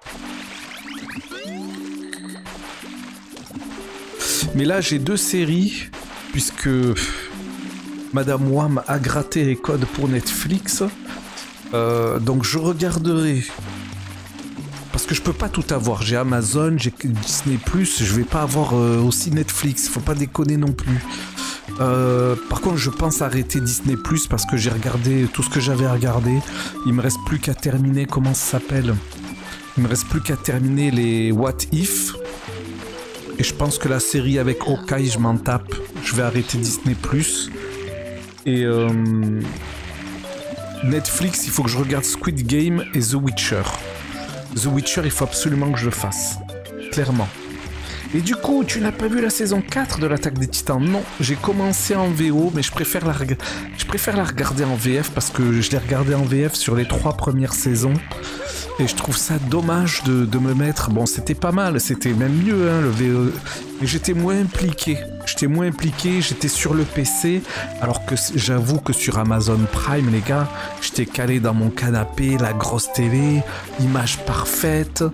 Mais là j'ai deux séries, puisque Madame Wham a gratté les codes pour Netflix. Donc je regarderai. Parce que je peux pas tout avoir. J'ai Amazon, j'ai Disney+, je vais pas avoir aussi Netflix. Faut pas déconner non plus. Par contre, je pense arrêter Disney+, parce que j'ai regardé tout ce que j'avais à regarder. Il me reste plus qu'à terminer, comment ça s'appelle? Il me reste plus qu'à terminer les What If. Et je pense que la série avec Hawkeye, je m'en tape. Je vais arrêter Disney+. Et Netflix, il faut que je regarde Squid Game et The Witcher. The Witcher, il faut absolument que je le fasse. Clairement. Et du coup, tu n'as pas vu la saison 4 de l'Attaque des Titans? Non, j'ai commencé en VO, mais je préfère la regarder en VF parce que je l'ai regardée en VF sur les 3 premières saisons. Et je trouve ça dommage de me mettre... Bon, c'était pas mal, c'était même mieux, hein, le VO. Mais j'étais moins impliqué. J'étais sur le PC. Alors que j'avoue que sur Amazon Prime, les gars, j'étais calé dans mon canapé, la grosse télé, image parfaite.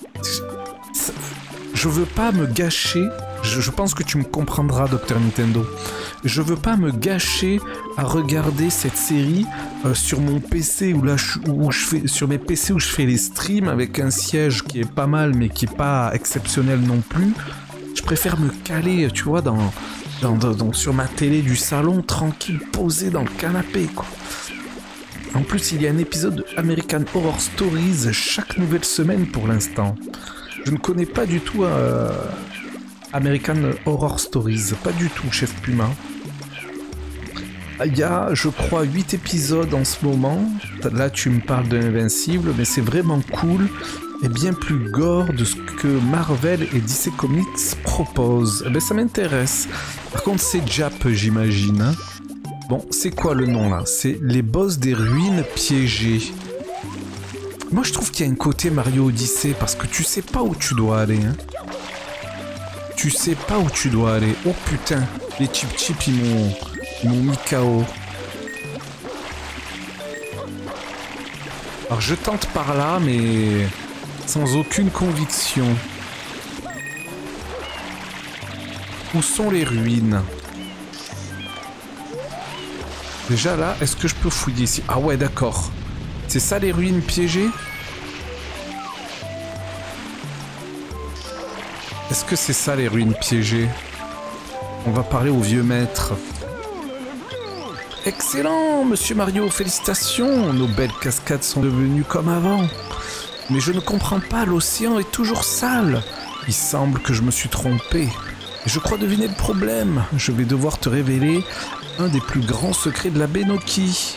Je veux pas me gâcher, je pense que tu me comprendras, Dr Nintendo. Je veux pas me gâcher à regarder cette série sur mon PC sur mes PC où je fais les streams avec un siège qui est pas mal mais qui est pas exceptionnel non plus. Je préfère me caler, tu vois, sur ma télé du salon, tranquille, posé dans le canapé, quoi. En plus, il y a un épisode de American Horror Stories chaque nouvelle semaine pour l'instant. Je ne connais pas du tout American Horror Stories. Pas du tout, Chef Puma. Il y a, je crois, 8 épisodes en ce moment. Là, tu me parles de Invincible, mais c'est vraiment cool et bien plus gore de ce que Marvel et DC Comics proposent. Eh ben, ça m'intéresse. Par contre, c'est Jap, j'imagine. Hein. Bon, c'est quoi le nom là? C'est les boss des ruines piégées. Moi, je trouve qu'il y a un côté Mario Odyssey parce que tu sais pas où tu dois aller. Hein. Tu sais pas où tu dois aller. Oh putain, les Chip ils m'ont mis KO. Alors je tente par là, mais sans aucune conviction. Où sont les ruines? Déjà là, est-ce que je peux fouiller ici? Ah ouais, d'accord. C'est ça les ruines piégées? Est-ce que c'est ça les ruines piégées? On va parler au vieux maître. Excellent, monsieur Mario, félicitations. Nos belles cascades sont devenues comme avant. Mais je ne comprends pas, l'océan est toujours sale. Il semble que je me suis trompé. Je crois deviner le problème. Je vais devoir te révéler un des plus grands secrets de la baie Noki.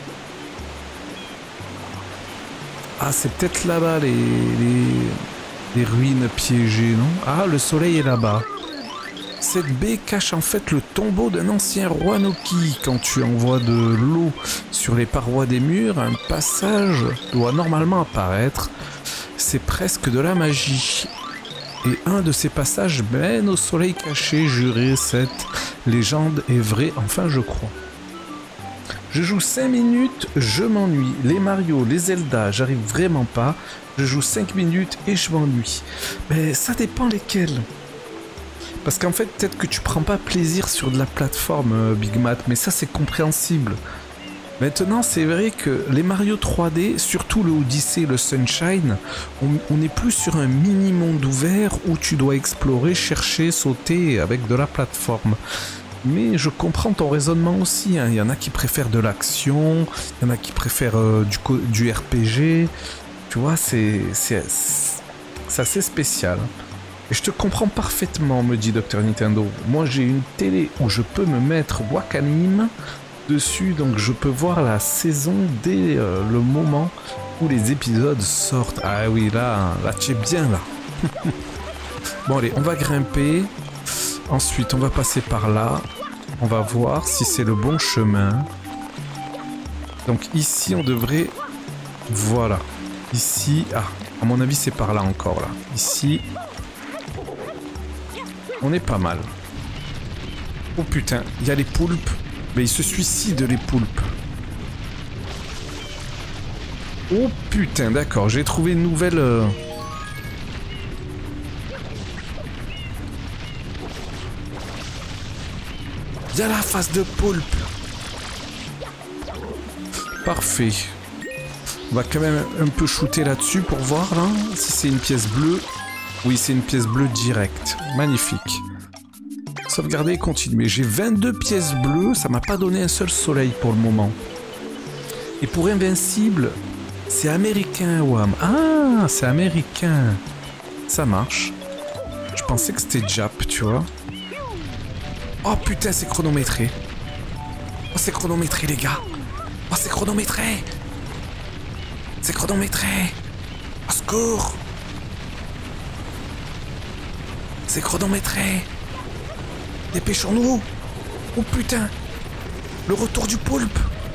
Ah, c'est peut-être là-bas les ruines piégées, non? Ah, le soleil est là-bas. Cette baie cache en fait le tombeau d'un ancien roi Noki. Quand tu envoies de l'eau sur les parois des murs, un passage doit normalement apparaître. C'est presque de la magie. Et un de ces passages mène au soleil caché, juré, cette légende est vraie, enfin je crois. Je joue 5 minutes, je m'ennuie. Les Mario, les Zelda, j'arrive vraiment pas. Je joue 5 minutes et je m'ennuie. Mais ça dépend lesquels. Parce qu'en fait, peut-être que tu prends pas plaisir sur de la plateforme Big Mat, mais ça c'est compréhensible. Maintenant, c'est vrai que les Mario 3D, surtout le Odyssey et le Sunshine, on n'est plus sur un mini-monde ouvert où tu dois explorer, chercher, sauter avec de la plateforme. Mais je comprends ton raisonnement aussi, hein. Il y en a qui préfèrent de l'action, il y en a qui préfèrent du RPG. Tu vois, c'est assez spécial. Et je te comprends parfaitement, me dit Dr Nintendo. Moi, j'ai une télé où je peux me mettre Wakanim dessus, donc je peux voir la saison dès le moment où les épisodes sortent. Ah oui, là tu es bien là. Bon allez, on va grimper. Ensuite, on va passer par là. On va voir si c'est le bon chemin. Donc ici, on devrait... Voilà. Ici... Ah, à mon avis, c'est par là encore, là. Ici... On est pas mal. Oh putain, il y a les poulpes. Mais ils se suicident, les poulpes. Oh putain, d'accord. J'ai trouvé une nouvelle... Il y a la face de poulpe. Parfait. On va quand même un peu shooter là-dessus pour voir là, si c'est une pièce bleue. Oui, c'est une pièce bleue directe. Magnifique. Sauvegarder et continuer. J'ai 22 pièces bleues, ça m'a pas donné un seul soleil pour le moment. Et pour Invincible, c'est américain, Wham. Ah, c'est américain. Ça marche. Je pensais que c'était Jap, tu vois. Oh putain, c'est chronométré. Oh, c'est chronométré, les gars. Oh, c'est chronométré. C'est chronométré. Au secours. C'est chronométré. Dépêchons-nous. Oh putain. Le retour du poulpe.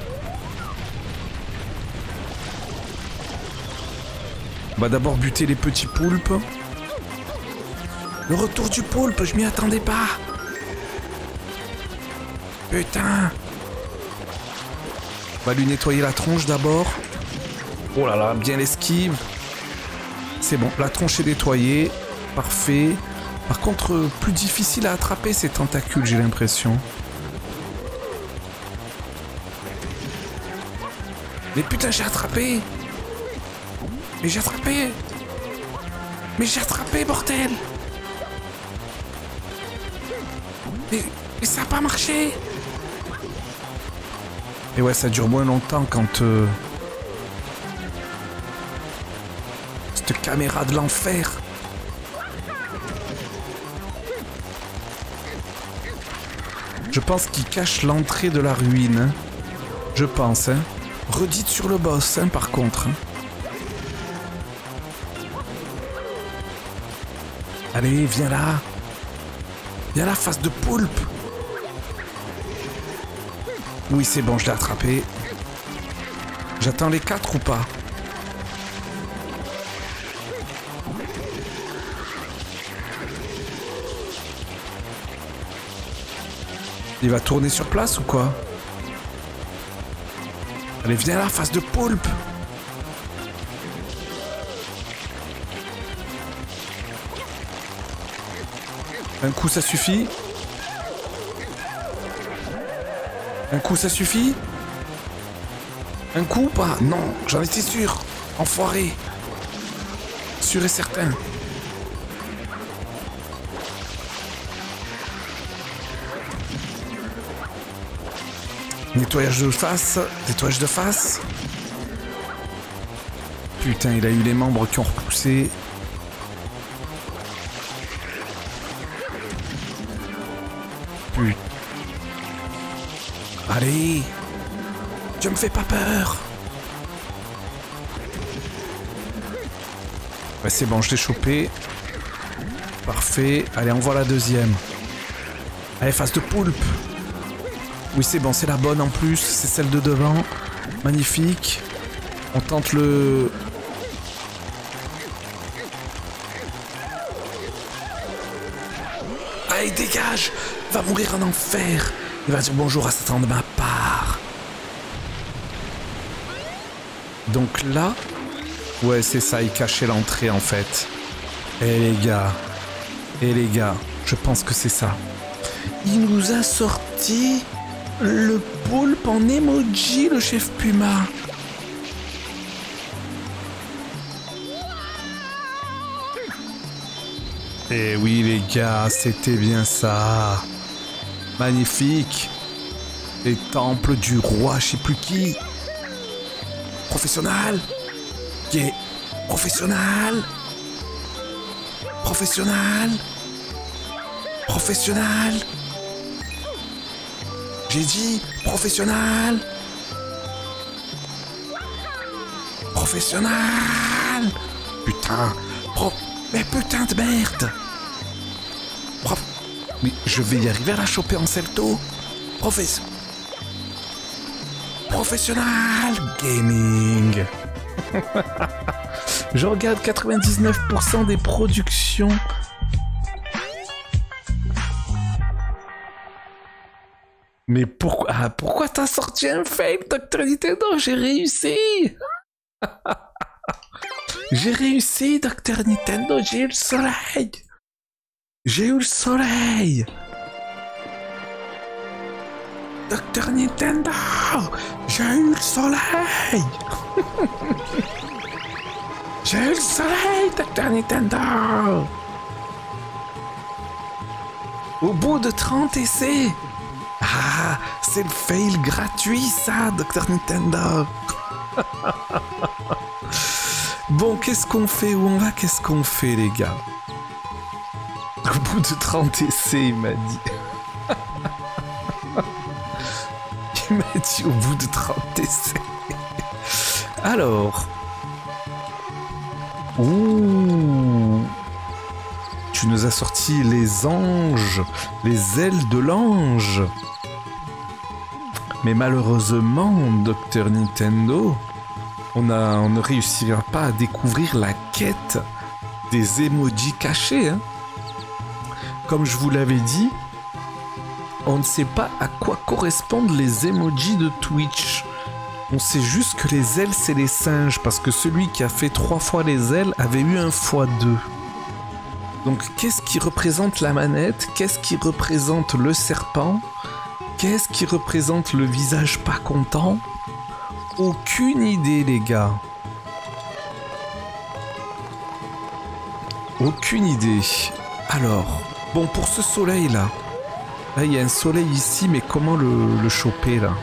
On va d'abord buter les petits poulpes. Le retour du poulpe, je m'y attendais pas. Putain. On va lui nettoyer la tronche d'abord. Oh là là, bien l'esquive. C'est bon, la tronche est nettoyée. Parfait. Par contre, plus difficile à attraper ces tentacules, j'ai l'impression. Mais putain, j'ai attrapé. Mais j'ai attrapé. Mais j'ai attrapé, bordel. Mais ça n'a pas marché. Et ouais, ça dure moins longtemps quand... Cette caméra de l'enfer. Je pense qu'il cache l'entrée de la ruine. Hein. Je pense. Hein. Redites sur le boss, hein, par contre. Hein. Allez, viens là. Viens là, face de poulpe. Oui, c'est bon, je l'ai attrapé. J'attends les 4 ou pas? Il va tourner sur place ou quoi? Allez, viens là, face de poulpe. Un coup, ça suffit. Un coup, ça suffit. Un coup ou pas? Non, j'en étais sûr. Enfoiré. Sûr et certain. Nettoyage de face. Nettoyage de face. Putain, il a eu les membres qui ont repoussé. Putain. Allez. Tu me fais pas peur. Ouais, c'est bon, je l'ai chopé. Parfait. Allez, on voit la deuxième. Allez, face de poulpe. Oui, c'est bon, c'est la bonne en plus. C'est celle de devant. Magnifique. On tente le... Allez, dégage. Va mourir en enfer. Il va dire bonjour à Satan de ma part. Donc là... Ouais, c'est ça, il cachait l'entrée en fait. Eh les gars. Eh les gars, je pense que c'est ça. Il nous a sorti le poulpe en emoji, le chef Puma. Eh oui les gars, c'était bien ça. Magnifique. Les temples du roi, je sais plus qui. Professionnel. Yeah. Professionnel. Professionnel. Professionnel. J'ai dit professionnel. Professionnel. Putain. Mais putain de merde. Mais je vais y arriver à la choper en celto. Professionnel gaming. Je regarde 99% des productions. Mais pourquoi t'as sorti un fail, Dr Nintendo? J'ai réussi. J'ai réussi, Dr Nintendo. J'ai eu le soleil. J'ai eu le soleil. Dr Nintendo. J'ai eu le soleil. J'ai eu le soleil, Dr Nintendo. Au bout de 30 essais. Ah, c'est le fail gratuit, ça, Dr Nintendo. Bon, qu'est-ce qu'on fait? Où on va? Qu'est-ce qu'on fait, les gars? Au bout de 30 essais, il m'a dit. Il m'a dit au bout de 30 essais. Alors... Ouh. Tu nous as sorti les anges, les ailes de l'ange. Mais malheureusement, Dr Nintendo, on ne réussira pas à découvrir la quête des emojis cachés. Hein. Comme je vous l'avais dit, on ne sait pas à quoi correspondent les emojis de Twitch. On sait juste que les ailes, c'est les singes, parce que celui qui a fait 3 fois les ailes avait eu 1 fois 2. Donc, qu'est-ce qui représente la manette? Qu'est-ce qui représente le serpent? Qu'est-ce qui représente le visage pas content? Aucune idée, les gars. Aucune idée. Alors, bon, pour ce soleil-là, là, il y a un soleil ici, mais comment le choper, là?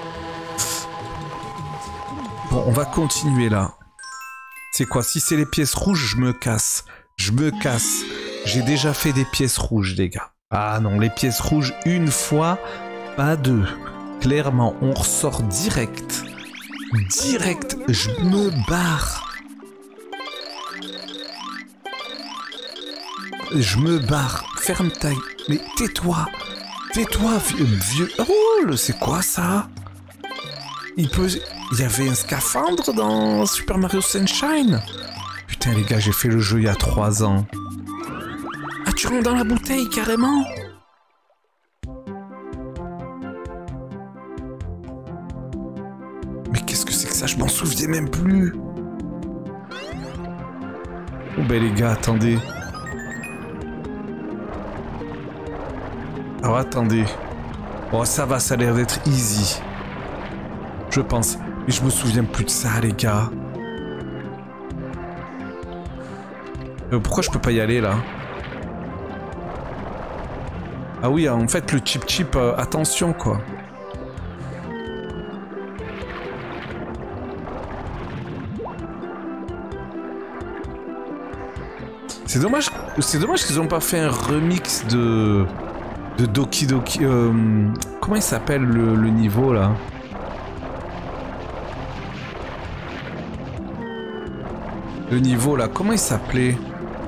Bon, on va continuer, là. C'est quoi? Si c'est les pièces rouges, je me casse. Je me casse. J'ai déjà fait des pièces rouges, les gars. Ah non, les pièces rouges une fois, pas deux. Clairement, on ressort direct. Direct, je me barre. Je me barre. Ferme ta... Mais tais-toi. Tais-toi, vieux... Oh, c'est quoi ça? Il y avait un scaphandre dans Super Mario Sunshine. Putain les gars, j'ai fait le jeu il y a 3 ans. Ah, tu rentres dans la bouteille carrément? Mais qu'est-ce que c'est que ça? Je m'en souviens même plus. Oh ben les gars, attendez. Alors attendez. Oh ça va, ça a l'air d'être easy. Je pense. Mais je me souviens plus de ça les gars. Pourquoi je peux pas y aller là? Ah oui, en fait le chip attention quoi. C'est dommage qu'ils ont pas fait un remix de Doki Doki. Comment il s'appelle le niveau là? Le niveau là, comment il s'appelait?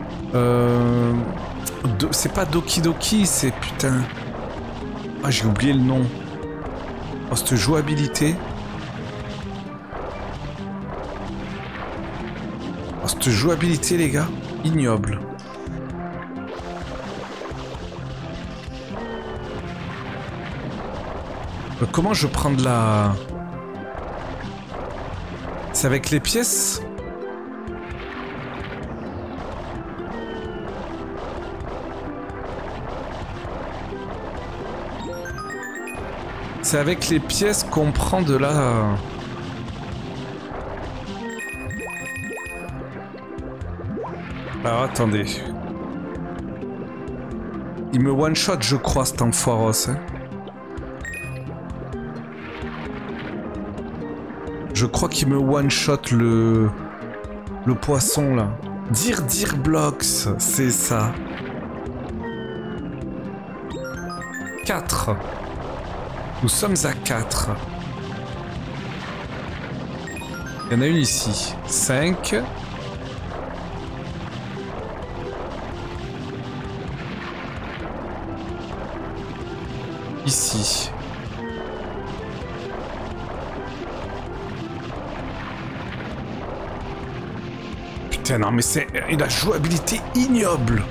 C'est pas Doki Doki, c'est putain. Ah, j'ai oublié le nom. Oh, cette jouabilité. Oh, cette jouabilité, les gars. Ignoble. Comment je prends de la... C'est avec les pièces? C'est avec les pièces qu'on prend de la... Alors attendez. Il me one-shot je crois cet enfoiros. Hein. Je crois qu'il me one-shot le poisson là. Dir Blocks, c'est ça. 4. Nous sommes à 4. Il y en a une ici. 5. Ici. Putain, non, mais c'est la jouabilité ignoble.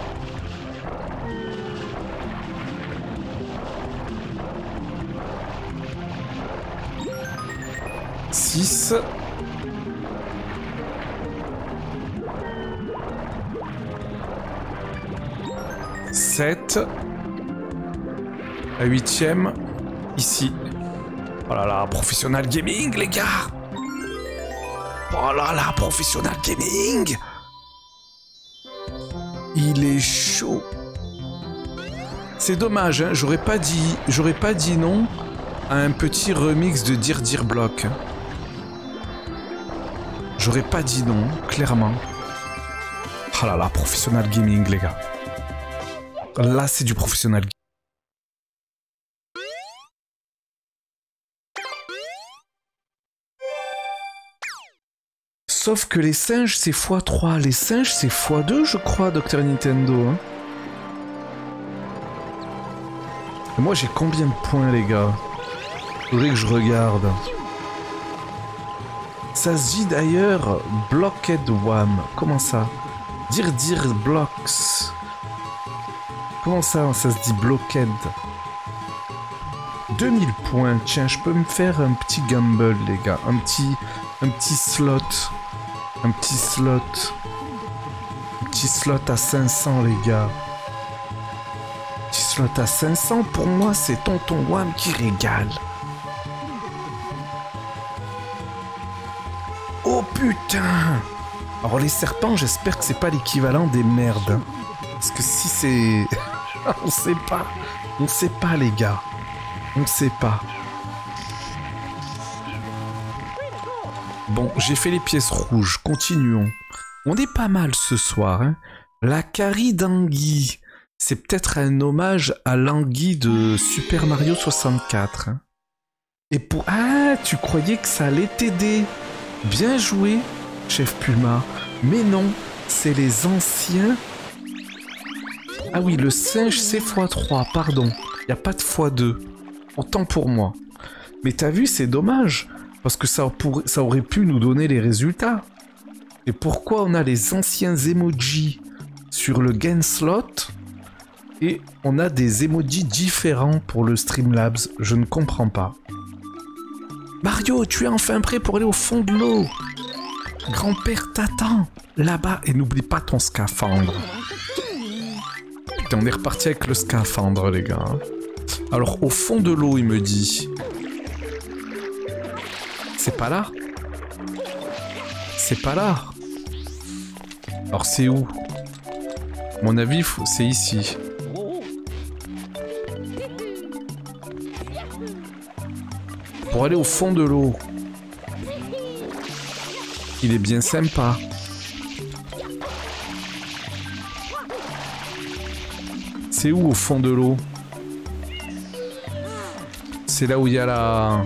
Six. Sept. La 8e. Ici. Oh là là, professionnel gaming, les gars. Oh là là, professionnel gaming. Il est chaud. C'est dommage, hein, j'aurais pas dit non à un petit remix de Dir Block. J'aurais pas dit non, clairement. Oh là là, professionnel gaming, les gars. Là, c'est du professionnel. Sauf que les singes, c'est x3. Les singes, c'est x2, je crois, Dr Nintendo. Hein. Et moi, j'ai combien de points, les gars? Faudrait que je regarde. Ça se dit d'ailleurs Blocked Wham. Comment ça? Dir Blocks. Comment ça se dit Blocked? 2000 points. Tiens, je peux me faire un petit gamble, les gars. Un petit slot. Un petit slot à 500, les gars. Petit slot à 500, pour moi, c'est Tonton Wham qui régale. Oh putain! Alors les serpents, j'espère que c'est pas l'équivalent des merdes. Parce que si c'est... On sait pas. On sait pas, les gars. On sait pas. Bon, j'ai fait les pièces rouges. Continuons. On est pas mal ce soir. Hein. La carie d'anguille. c'est peut-être un hommage à l'Anguille de Super Mario 64. Hein. Et pour... Ah, tu croyais que ça allait t'aider. Bien joué, Chef Puma. Mais non, c'est les anciens... Ah oui, le singe c'est x3, pardon. Il n'y a pas de x2. Autant pour moi. Mais t'as vu, c'est dommage. Parce que ça aurait pu nous donner les résultats. Et pourquoi on a les anciens emojis sur le Game Slot et on a des emojis différents pour le Streamlabs? Je ne comprends pas. Mario, tu es enfin prêt pour aller au fond de l'eau. Grand-père t'attend là-bas et n'oublie pas ton scaphandre. Putain, on est reparti avec le scaphandre, les gars. Alors, au fond de l'eau, il me dit... C'est pas là? C'est pas là. Alors, c'est où? À mon avis, c'est ici. Pour aller au fond de l'eau. Il est bien sympa. C'est où au fond de l'eau? C'est là où il y a la...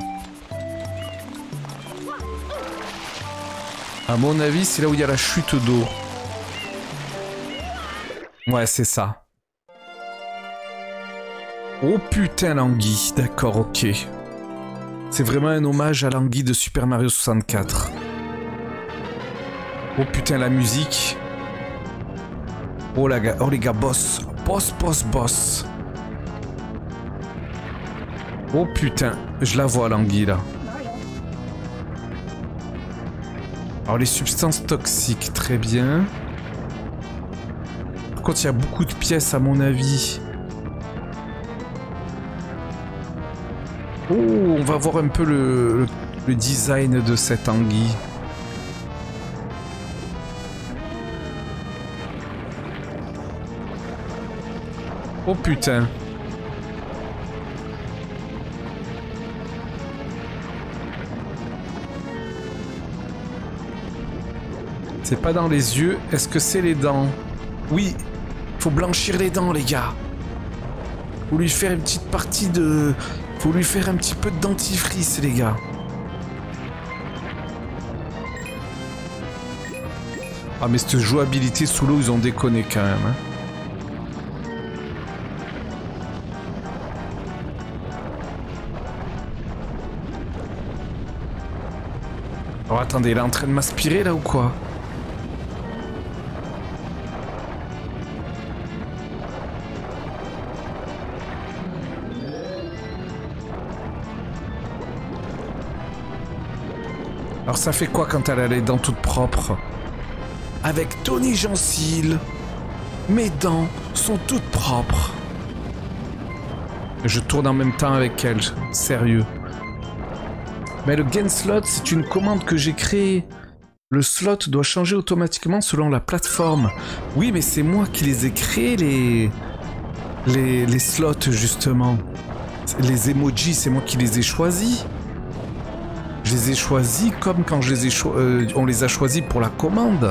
À mon avis, c'est là où il y a la chute d'eau. Ouais, c'est ça. Oh putain, l'anguille. D'accord, ok. C'est vraiment un hommage à l'anguille de Super Mario 64. Oh putain, la musique. Oh, oh les gars, boss. Boss, boss, boss. Oh putain, je la vois l'anguille là. Alors les substances toxiques, très bien. Par contre, il y a beaucoup de pièces à mon avis. Oh, on va voir un peu le design de cette anguille. Oh putain. C'est pas dans les yeux, est-ce que c'est les dents? Oui, faut blanchir les dents les gars. Faut lui faire une petite partie de... Faut lui faire un petit peu de dentifrice les gars. Ah mais cette jouabilité sous l'eau ils ont déconné quand même. Hein. Oh attendez, il est en train de m'aspirer là ou quoi? Alors ça fait quoi quand elle a les dents toutes propres? Avec Tony Gencil, mes dents sont toutes propres. Je tourne en même temps avec elle, sérieux. Mais le Game Slot, c'est une commande que j'ai créée. Le slot doit changer automatiquement selon la plateforme. Oui, mais c'est moi qui les ai créés, les slots, justement. Les emojis, c'est moi qui les ai choisis. Je les ai choisis comme quand je les ai on les a choisis pour la commande.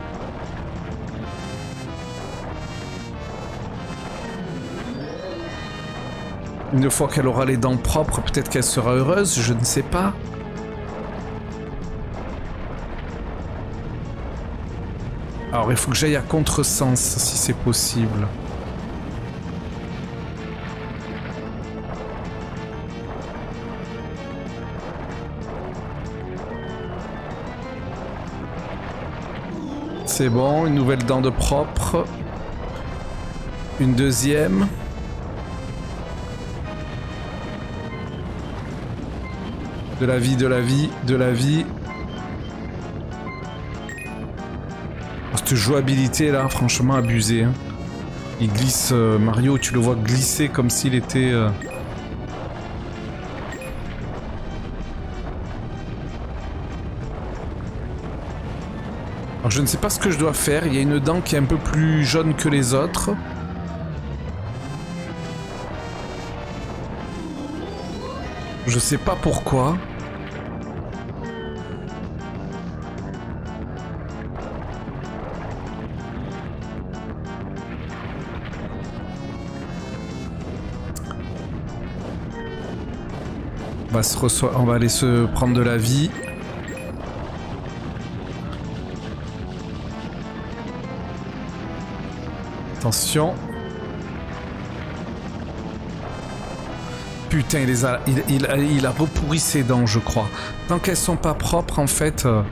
Une fois qu'elle aura les dents propres, peut-être qu'elle sera heureuse, je ne sais pas. Alors il faut que j'aille à contresens si c'est possible. C'est bon, une nouvelle dent de propre. Une deuxième. De la vie, de la vie, de la vie. Oh, cette jouabilité là, franchement abusée. Hein. Il glisse, Mario, tu le vois glisser comme s'il était... Alors je ne sais pas ce que je dois faire, il y a une dent qui est un peu plus jaune que les autres. Je sais pas pourquoi. on va aller se prendre de la vie. Attention. Putain, il a repourri ses dents, je crois. Tant qu'elles sont pas propres, en fait... Un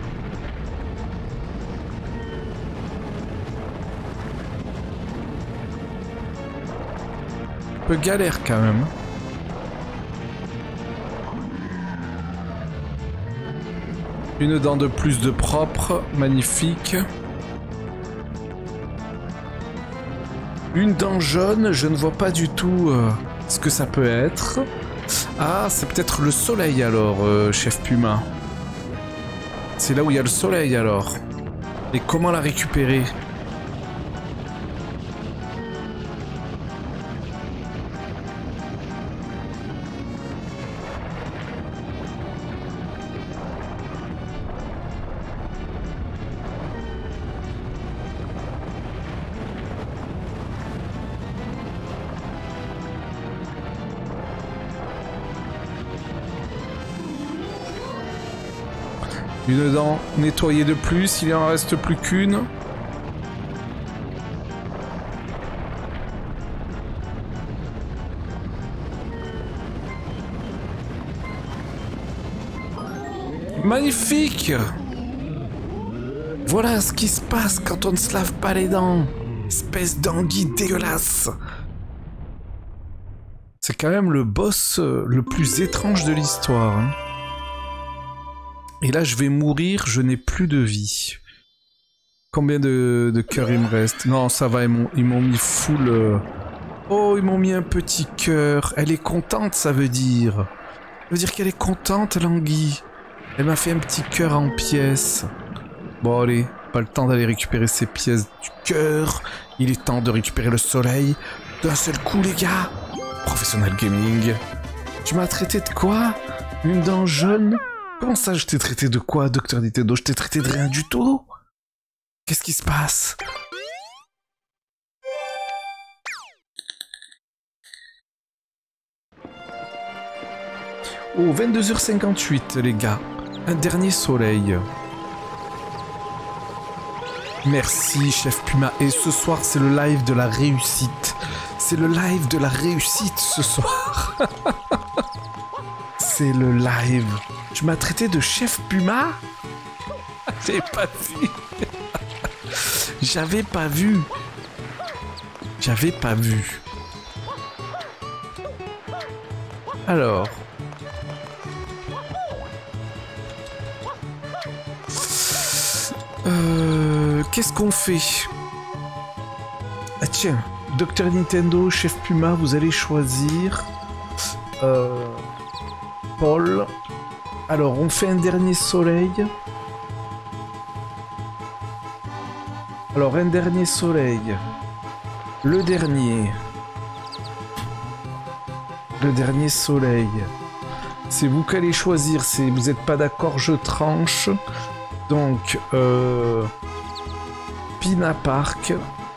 peu galère, quand même. Une dent de plus de propre, magnifique. Une dent jaune, je ne vois pas du tout ce que ça peut être. Ah, c'est peut-être le soleil alors, chef Puma. C'est là où il y a le soleil alors. Et comment la récupérer ? Une dent nettoyée de plus, il en reste plus qu'une. Magnifique! Voilà ce qui se passe quand on ne se lave pas les dents. Espèce d'anguille dégueulasse. C'est quand même le boss le plus étrange de l'histoire. Hein. Et là, je vais mourir, je n'ai plus de vie. Combien de cœurs il me reste? Non, ça va, ils m'ont mis full... Oh, ils m'ont mis un petit cœur. Elle est contente, ça veut dire. Ça veut dire qu'elle est contente, l'anguille. Elle m'a fait un petit cœur en pièces. Bon, allez, pas le temps d'aller récupérer ces pièces du cœur. Il est temps de récupérer le soleil. D'un seul coup, les gars. Professionnel Gaming. Tu m'as traité de quoi? Une dent jaune? Comment ça, je t'ai traité de quoi, Docteur Nintendo? Je t'ai traité de rien du tout? Qu'est-ce qui se passe? Oh, 22h58, les gars. Un dernier soleil. Merci, chef Puma. Et ce soir, c'est le live de la réussite. C'est le live de la réussite ce soir. C'est le live. Tu m'as traité de chef Puma? J'avais pas vu. J'avais pas vu. J'avais pas vu. Alors. Qu'est-ce qu'on fait? Ah tiens, Docteur Nintendo, chef Puma, vous allez choisir... Paul. Alors, on fait un dernier soleil. Alors, un dernier soleil. Le dernier. Le dernier soleil. C'est vous qui allez choisir. Si vous n'êtes pas d'accord, je tranche. Donc, Pina Park.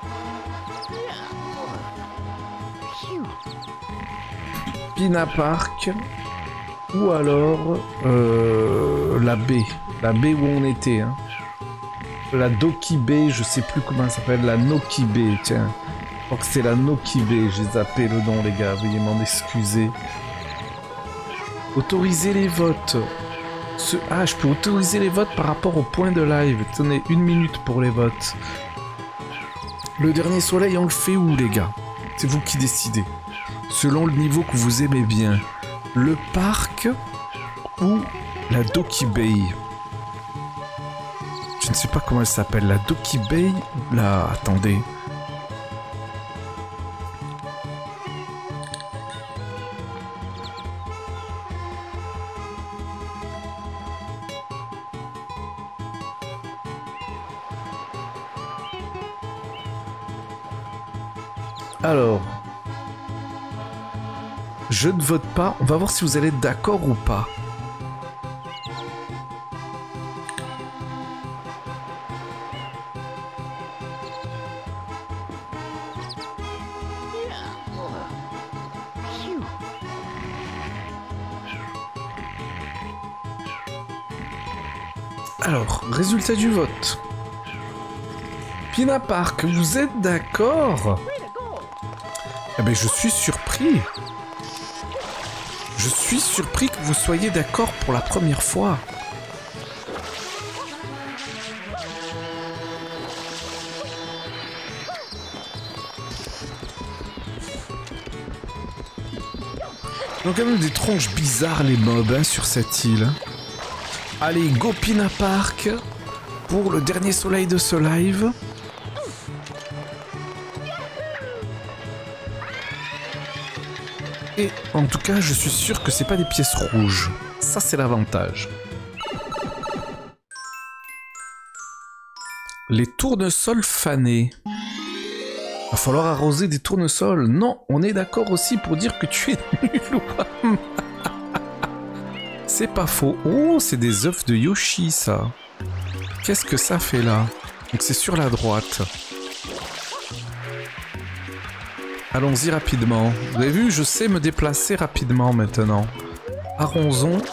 Pina Park. Ou alors la baie. La baie où on était. Hein. La Doki Bay, je sais plus comment ça s'appelle. La Noki Bay, tiens. Je crois que c'est la Noki Bay. J'ai zappé le nom, les gars. Veuillez m'en excuser. Autoriser les votes. Ah, je peux autoriser les votes par rapport au point de live. Tenez, 1 minute pour les votes. Le dernier soleil, on le fait où, les gars? C'est vous qui décidez. Selon le niveau que vous aimez bien. Le parc ou la Doki Bay? Je ne sais pas comment elle s'appelle. La Doki Bay ou la... Attendez. Alors, je ne vote pas. On va voir si vous allez être d'accord ou pas. Alors, résultat du vote. Pina Park, vous êtes d'accord? Eh ben, je suis surpris. Je suis surpris que vous soyez d'accord pour la première fois. Ils ont quand même des tronches bizarres les mobs hein, sur cette île. Allez, go Pina Park pour le dernier soleil de ce live. Et en tout cas, je suis sûr que c'est pas des pièces rouges. Ça, c'est l'avantage. Les tournesols fanés. Va falloir arroser des tournesols. Non, on est d'accord aussi pour dire que tu es nul. C'est pas faux. Oh, c'est des œufs de Yoshi, ça. Qu'est-ce que ça fait là? Donc c'est sur la droite. Allons-y rapidement. Vous avez vu, je sais me déplacer rapidement maintenant. Arrosons.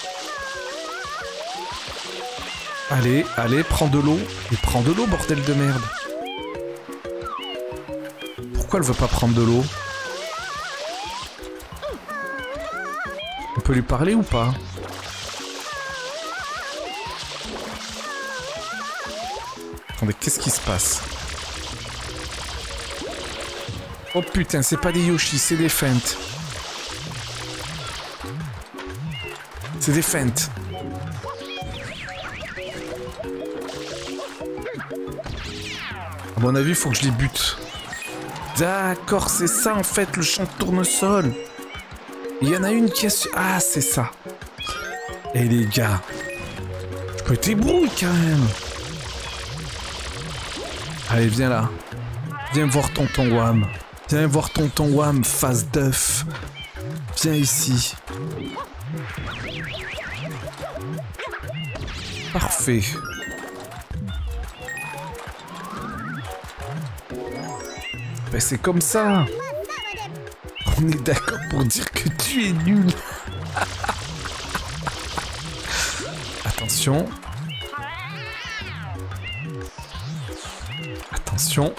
Allez, allez, prends de l'eau. Et prends de l'eau, bordel de merde. Pourquoi elle veut pas prendre de l'eau? On peut lui parler ou pas? Attendez, qu'est-ce qui se passe? Oh putain, c'est pas des Yoshi, c'est des feintes. C'est des feintes. À mon avis, il faut que je les bute. D'accord, c'est ça en fait, le champ de tournesol. Il y en a une qui est... Ah, c'est ça. Et les gars, je peux t'ébrouiller quand même. Allez, viens là. Viens voir tonton Wham. Viens voir tonton Wham, face d'œuf. Viens ici. Parfait. Ben c'est comme ça. On est d'accord pour dire que tu es nul. Attention. Attention.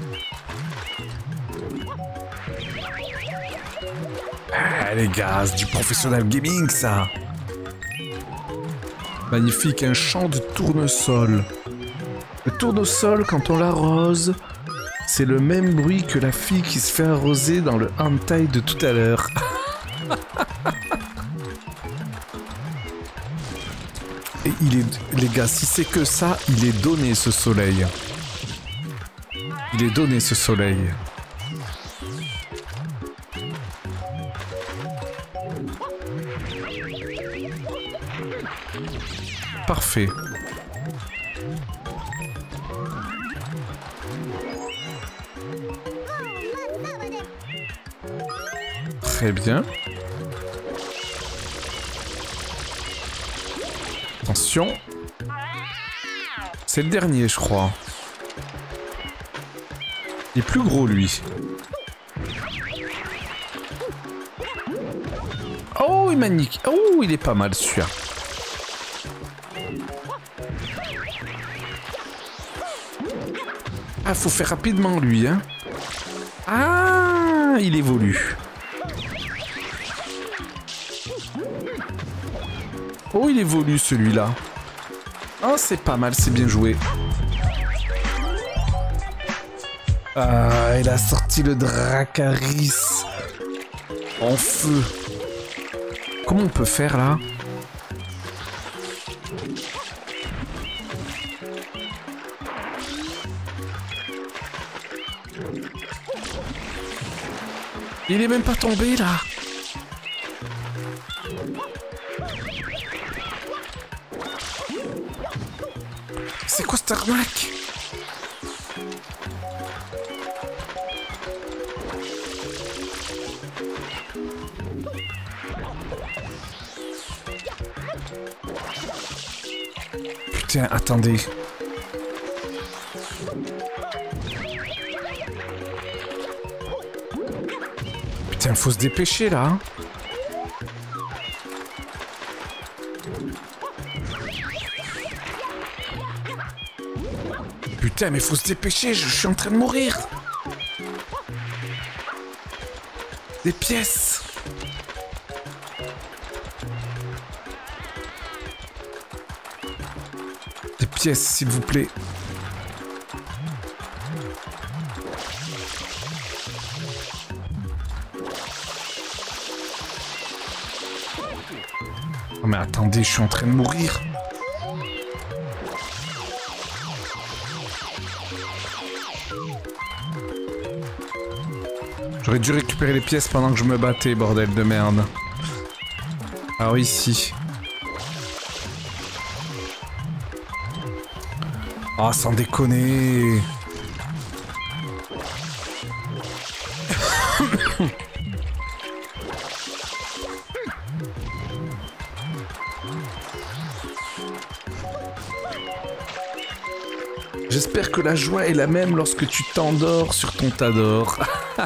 Ah, les gars, c'est du professionnel gaming, ça. Magnifique, un champ de tournesol. Le tournesol, quand on l'arrose, c'est le même bruit que la fille qui se fait arroser dans le hentai de tout à l'heure. Et il est... Les gars, si c'est que ça, il est donné ce soleil. Il est donné ce soleil. Parfait. Très bien. Attention. C'est le dernier, je crois. Il est plus gros, lui. Oh, il manique. Oh, il est pas mal, celui-là. Ah, faut faire rapidement, lui, hein. Ah, il évolue. Oh, il évolue, celui-là. Oh, c'est pas mal, c'est bien joué. Ah, il a sorti le Dracaris. En feu. Comment on peut faire, là? Il est même pas tombé, là. C'est quoi cette arnaque? Putain, attendez. Putain, faut se dépêcher, là. Hein. Putain, mais faut se dépêcher, je suis en train de mourir. Des pièces. Des pièces, s'il vous plaît. Oh mais attendez, je suis en train de mourir. J'aurais dû récupérer les pièces pendant que je me battais, bordel de merde. Alors ici. Ah, sans déconner. J'espère que la joie est la même lorsque tu t'endors sur ton t'adore.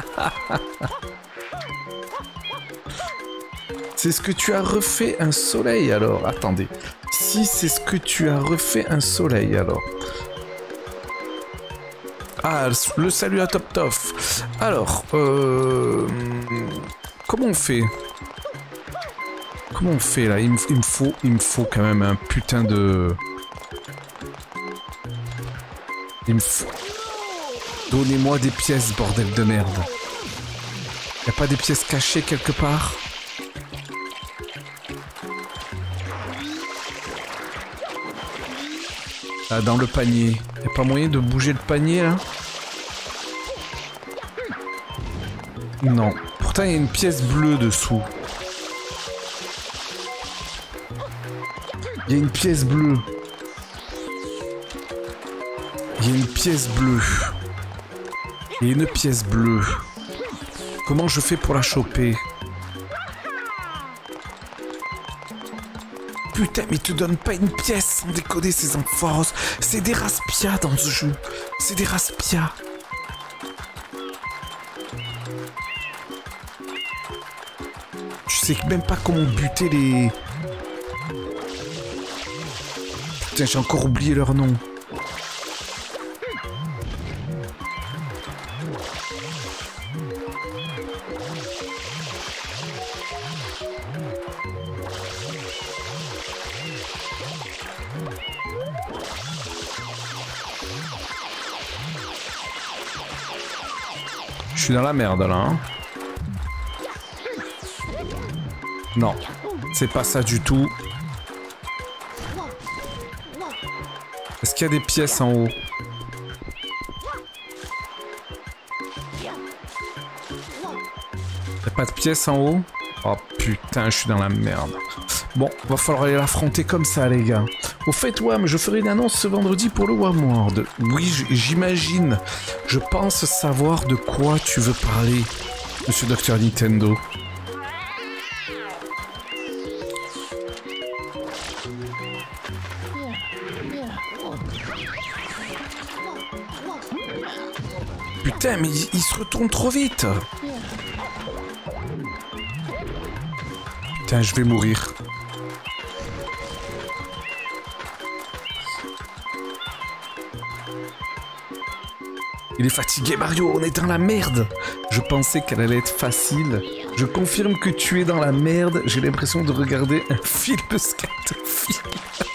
C'est ce que tu as refait un soleil alors. Attendez. Si c'est ce que tu as refait un soleil alors. Ah, le salut à Top Toff. Alors, comment on fait? Comment on fait là? Il me faut quand même un putain de... Il me faut... Donnez-moi des pièces, bordel de merde. Y'a pas des pièces cachées quelque part? Ah, dans le panier. Y'a pas moyen de bouger le panier là? Non. Pourtant il y a une pièce bleue dessous. Il y a une pièce bleue. Il y a une pièce bleue. Il y a une pièce bleue. Comment je fais pour la choper? Putain, mais ils te donnent pas une pièce sans déconner, ces enfoirés. C'est des raspias dans ce jeu. C'est des raspias. Tu sais même pas comment buter les... Putain, j'ai encore oublié leur nom. Je suis dans la merde là. Hein. Non, c'est pas ça du tout. Est-ce qu'il y a des pièces en haut? Y'a pas de pièces en haut? Oh putain, je suis dans la merde. Bon, va falloir aller l'affronter comme ça, les gars. Au fait, WAM, je ferai une annonce ce vendredi pour le WAM World. Oui, j'imagine. Je pense savoir de quoi tu veux parler, Monsieur Dr Nintendo. Putain, mais il se retourne trop vite. Putain, je vais mourir. Il est fatigué, Mario, on est dans la merde. Je pensais qu'elle allait être facile. Je confirme que tu es dans la merde. J'ai l'impression de regarder un film scatophile.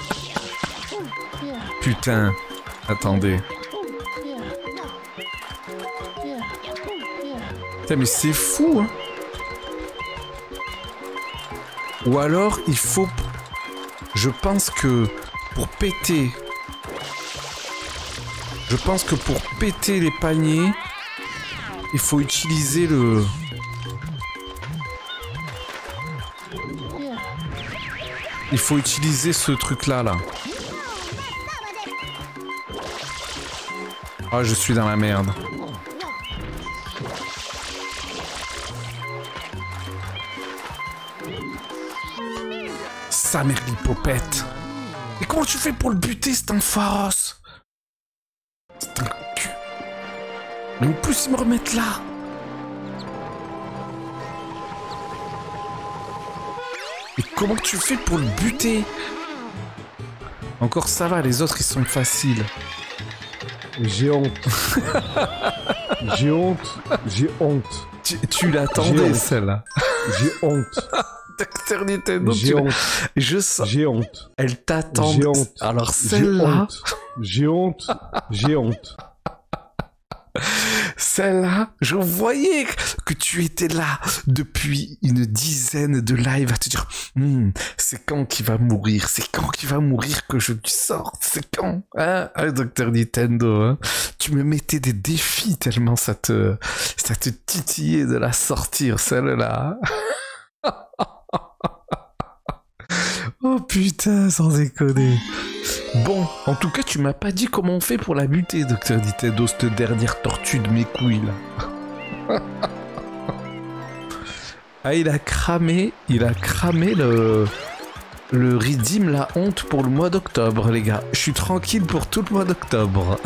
Putain, attendez. Putain, mais c'est fou, hein. Ou alors, il faut... Je pense que pour péter... Je pense que pour péter les paniers, il faut utiliser le... Il faut utiliser ce truc-là, là. Ah, je suis dans la merde. Sa mère l'hypopète. Et comment tu fais pour le buter, cet enfoiré? C'est un cul. Mais en plus, ils me remettent là. Et comment tu fais pour le buter? Encore ça va, les autres, ils sont faciles.
J'ai honte. J'ai honte. J'ai honte.
Tu l'attendais, celle-là.
J'ai honte.
Docteur Nintendo,
J'ai honte.
Je sens.
J'ai honte.
Elle t'attend.
J'ai honte.
Alors
J'ai
celle-là,
honte. J'ai honte. J'ai honte.
celle-là, je voyais que tu étais là depuis une dizaine de lives à te dire c'est quand qu'il va mourir, c'est quand qu'il va mourir que je lui sorte, c'est quand, hein, Docteur Nintendo, hein. Tu me mettais des défis tellement ça te titillait de la sortir, celle-là. Oh putain, sans déconner. Bon, en tout cas, tu m'as pas dit comment on fait pour la buter, Docteur Nintendo, cette dernière tortue de mes couilles, là. Ah, il a cramé le redeem, la honte pour le mois d'octobre, les gars. Je suis tranquille pour tout le mois d'octobre.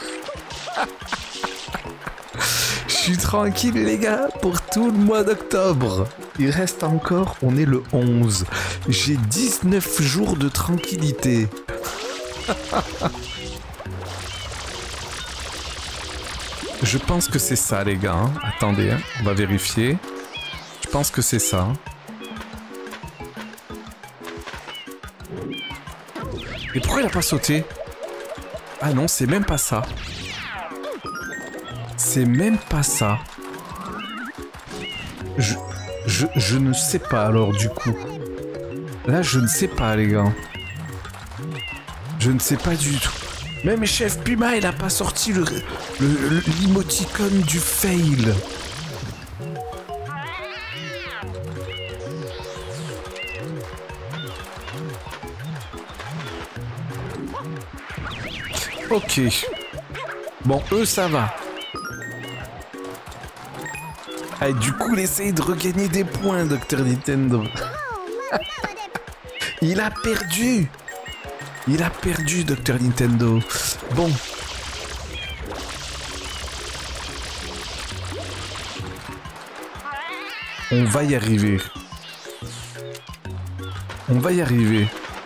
Je suis tranquille, les gars, pour tout le mois d'octobre. Il reste encore, on est le 11. J'ai 19 jours de tranquillité. Je pense que c'est ça, les gars. Hein. Attendez, hein. On va vérifier. Je pense que c'est ça. Et pourquoi il a pas sauté? Ah non, c'est même pas ça. C'est même pas ça. Je ne sais pas alors du coup. Là, je ne sais pas, les gars. Je ne sais pas du tout. Même Chef Puma, il a pas sorti l'emoticône du fail. Ok. Bon, eux, ça va. Ah, du coup, il essaye de regagner des points, Docteur Nintendo. Il a perdu. Il a perdu, Docteur Nintendo. Bon. On va y arriver. On va y arriver.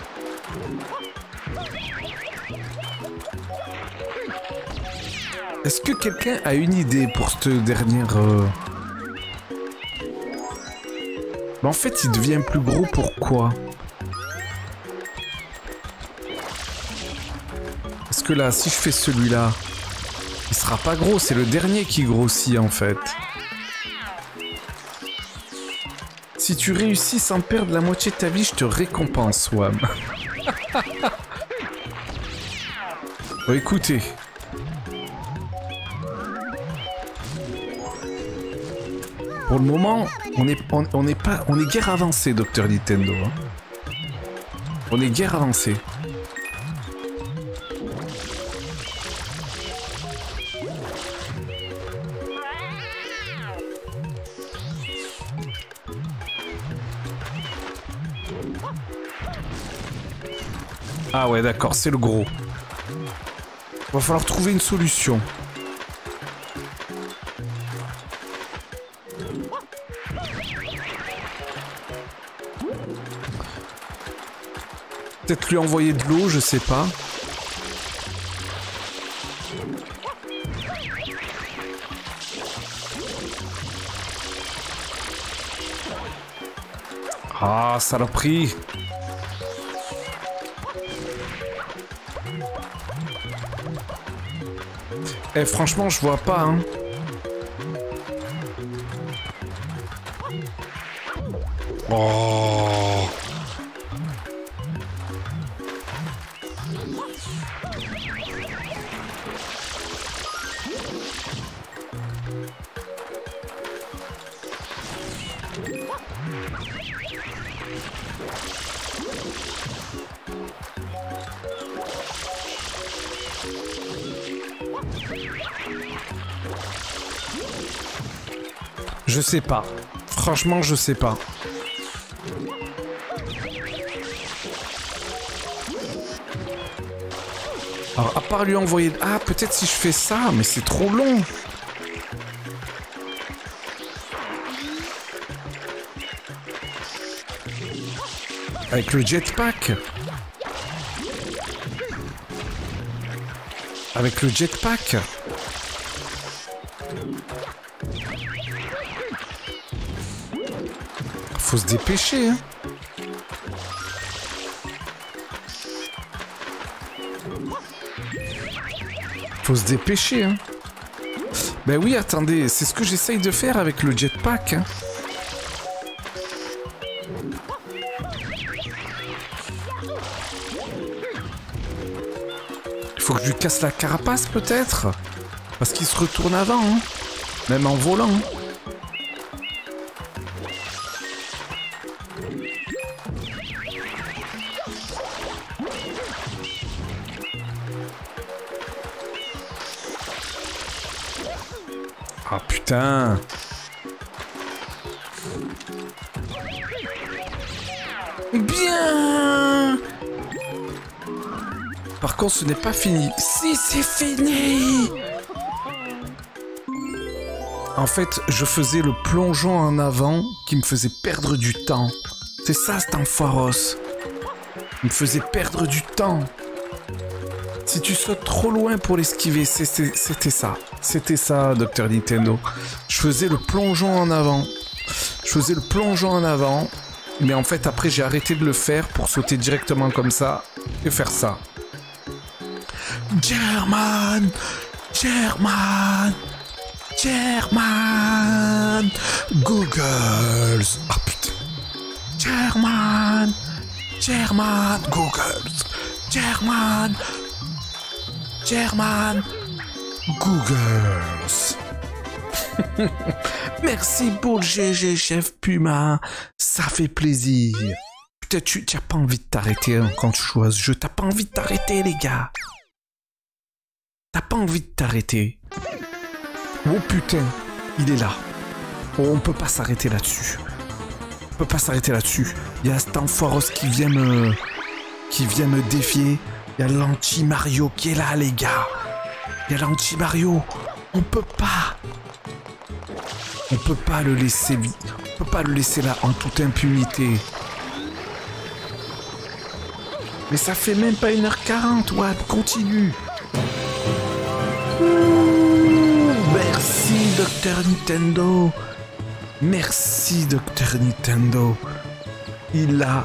Est-ce que quelqu'un a une idée pour cette dernière... En fait, il devient plus gros, pourquoi? Parce que là, si je fais celui-là, il sera pas gros, c'est le dernier qui grossit en fait. Si tu réussis sans perdre la moitié de ta vie, je te récompense, Wam. Bon, écoutez. Pour le moment, on est guère avancé, Docteur Nintendo. Hein. On est guère avancé. Ah ouais, d'accord, c'est le gros. Va falloir trouver une solution. Peut-être lui envoyer de l'eau, je sais pas. Ah, saloperie. Eh, franchement, je vois pas, hein. Oh. Je sais pas. Franchement, je sais pas. Alors, à part lui envoyer... Ah, peut-être si je fais ça, mais c'est trop long. Avec le jetpack. Avec le jetpack. Faut se dépêcher, hein. Faut se dépêcher, hein. Ben oui, attendez, c'est ce que j'essaye de faire avec le jetpack, hein. Il faut que je lui casse la carapace, peut-être. Parce qu'il se retourne avant, hein. Même en volant, hein. Ah putain. Bien. Par contre, ce n'est pas fini. Si, c'est fini. En fait, je faisais le plongeon en avant qui me faisait perdre du temps. C'est ça, cet enfoiros. Il me faisait perdre du temps. Si tu sautes trop loin pour l'esquiver, c'était ça. C'était ça, Dr Nintendo. Je faisais le plongeon en avant. Je faisais le plongeon en avant. Mais en fait, après, j'ai arrêté de le faire pour sauter directement comme ça et faire ça. German! German! German! Googles! Ah putain! German! German! Googles! German! German! Googles! Merci pour le GG, chef Puma. Ça fait plaisir. Putain, tu n'as pas envie de t'arrêter hein, quand tu joues à ce jeu. T'as pas envie de t'arrêter, les gars. T'as pas envie de t'arrêter. Oh putain, il est là. Oh, on peut pas s'arrêter là-dessus. On peut pas s'arrêter là-dessus. Il y a cet enfoiros qui vient me défier. Il y a l'anti-Mario qui est là, les gars. Il y a l'anti-Mario. On peut pas. On peut pas le laisser. On peut pas le laisser là en toute impunité. Mais ça fait même pas 1h40, Wad. Continue. Merci, Dr Nintendo. Merci, Dr Nintendo. Il a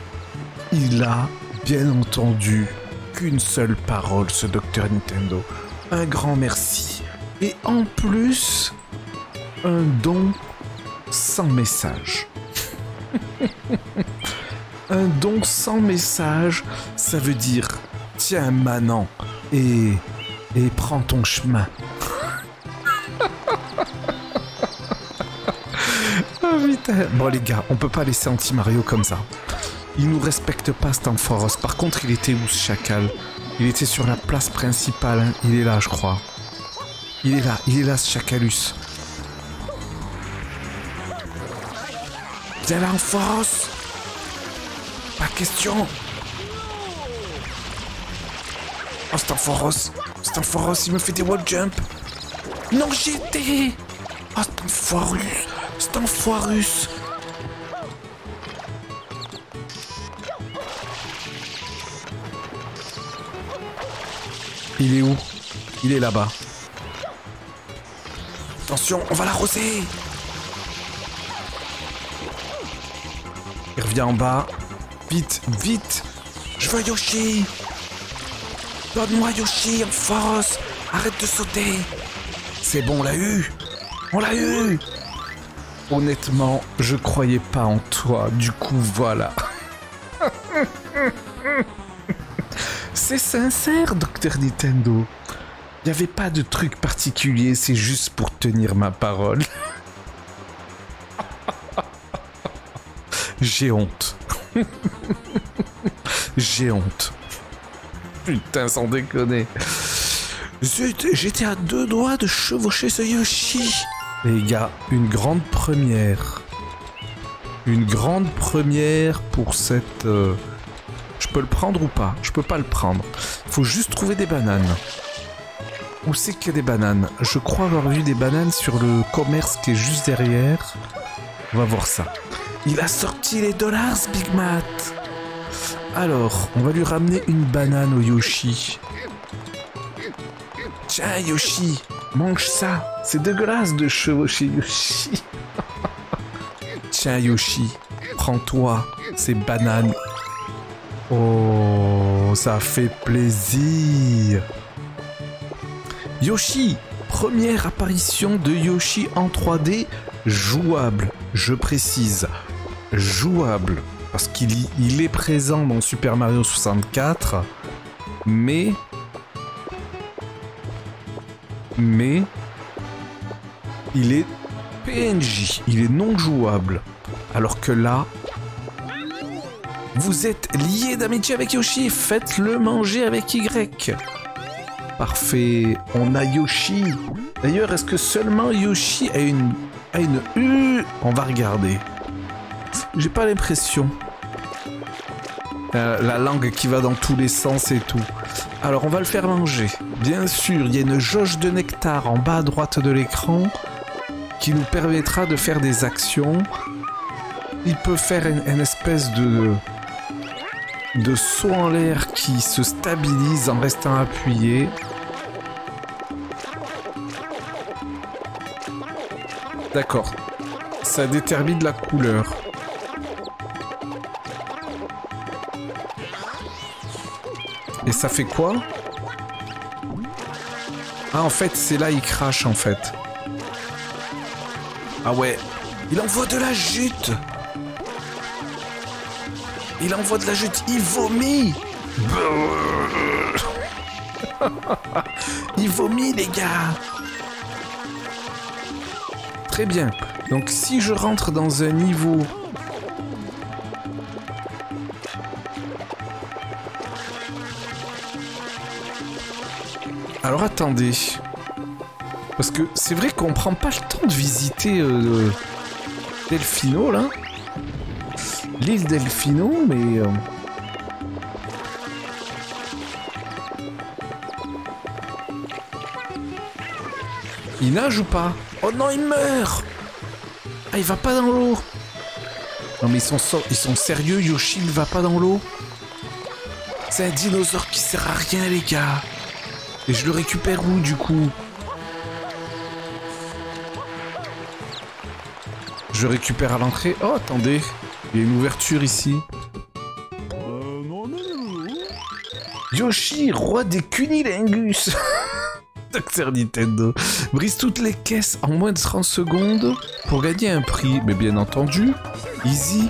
bien entendu qu'une seule parole, ce Dr Nintendo. Un grand merci. Et en plus, un don sans message. Un don sans message, ça veut dire tiens Manon et prends ton chemin. Oh putain. Bon les gars, on peut pas laisser Anti-Mario comme ça. Il nous respecte pas cet enfoiros. Par contre, il était où ce chacal? Il était sur la place principale. Hein. Il est là, je crois. Il est là ce chacalus. Viens là, enfoiros. Pas question. Oh, cet enfoiros, il me fait des wall jump. Non, j'étais. Oh, cet enfoirus. Il est où? Il est là-bas. Attention, on va l'arroser. Il revient en bas. Vite, vite. Je veux Yoshi. Donne-moi Yoshi en force. Arrête de sauter. C'est bon, on l'a eu. On l'a eu. Honnêtement, je croyais pas en toi. Du coup, voilà. C'est sincère, Dr Nintendo. Il n'y avait pas de truc particulier, c'est juste pour tenir ma parole. J'ai honte. J'ai honte. Putain, sans déconner. Zut, j'étais à 2 doigts de chevaucher ce Yoshi. Les gars, une grande première. Une grande première pour cette... Je peux le prendre ou pas? Je peux pas le prendre. Faut juste trouver des bananes. Où c'est qu'il y a des bananes? Je crois avoir vu des bananes sur le commerce qui est juste derrière. On va voir ça. Il a sorti les dollars, Big Matt. Alors, on va lui ramener une banane au Yoshi. Tiens, Yoshi, mange ça. C'est dégueulasse de chevaucher Yoshi. Tiens, Yoshi, prends-toi ces bananes. Oh, ça fait plaisir. Yoshi, première apparition de Yoshi en 3D jouable. Je précise, jouable. Parce qu'il est présent dans Super Mario 64, mais il est PNJ, il est non jouable. Alors que là, vous êtes lié d'amitié avec Yoshi, faites-le manger avec Y. Parfait, on a Yoshi. D'ailleurs, est-ce que seulement Yoshi a une U? On va regarder. J'ai pas l'impression. La langue qui va dans tous les sens et tout. Alors, on va le faire manger. Bien sûr, il y a une jauge de nectar en bas à droite de l'écran qui nous permettra de faire des actions. Il peut faire une espèce de saut en l'air qui se stabilise en restant appuyé. D'accord. Ça détermine la couleur. Et ça fait quoi? Ah, en fait, c'est là il crache, en fait. Ah ouais. Il envoie de la jute. Il envoie de la jute. Il vomit. Il vomit, les gars. Très bien. Donc, si je rentre dans un niveau... Alors attendez, parce que c'est vrai qu'on prend pas le temps de visiter Delfino là, l'île Delfino, mais il nage ou pas? Oh non, il meurt. Ah, il va pas dans l'eau. Non mais ils sont sérieux, Yoshi ne va pas dans l'eau. C'est un dinosaure qui sert à rien, les gars. Et je le récupère où, du coup? Je récupère à l'entrée. Oh, attendez. Il y a une ouverture ici. Yoshi, roi des cunilingus. Dr Nintendo. Brise toutes les caisses en moins de 30 secondes pour gagner un prix. Mais bien entendu, easy.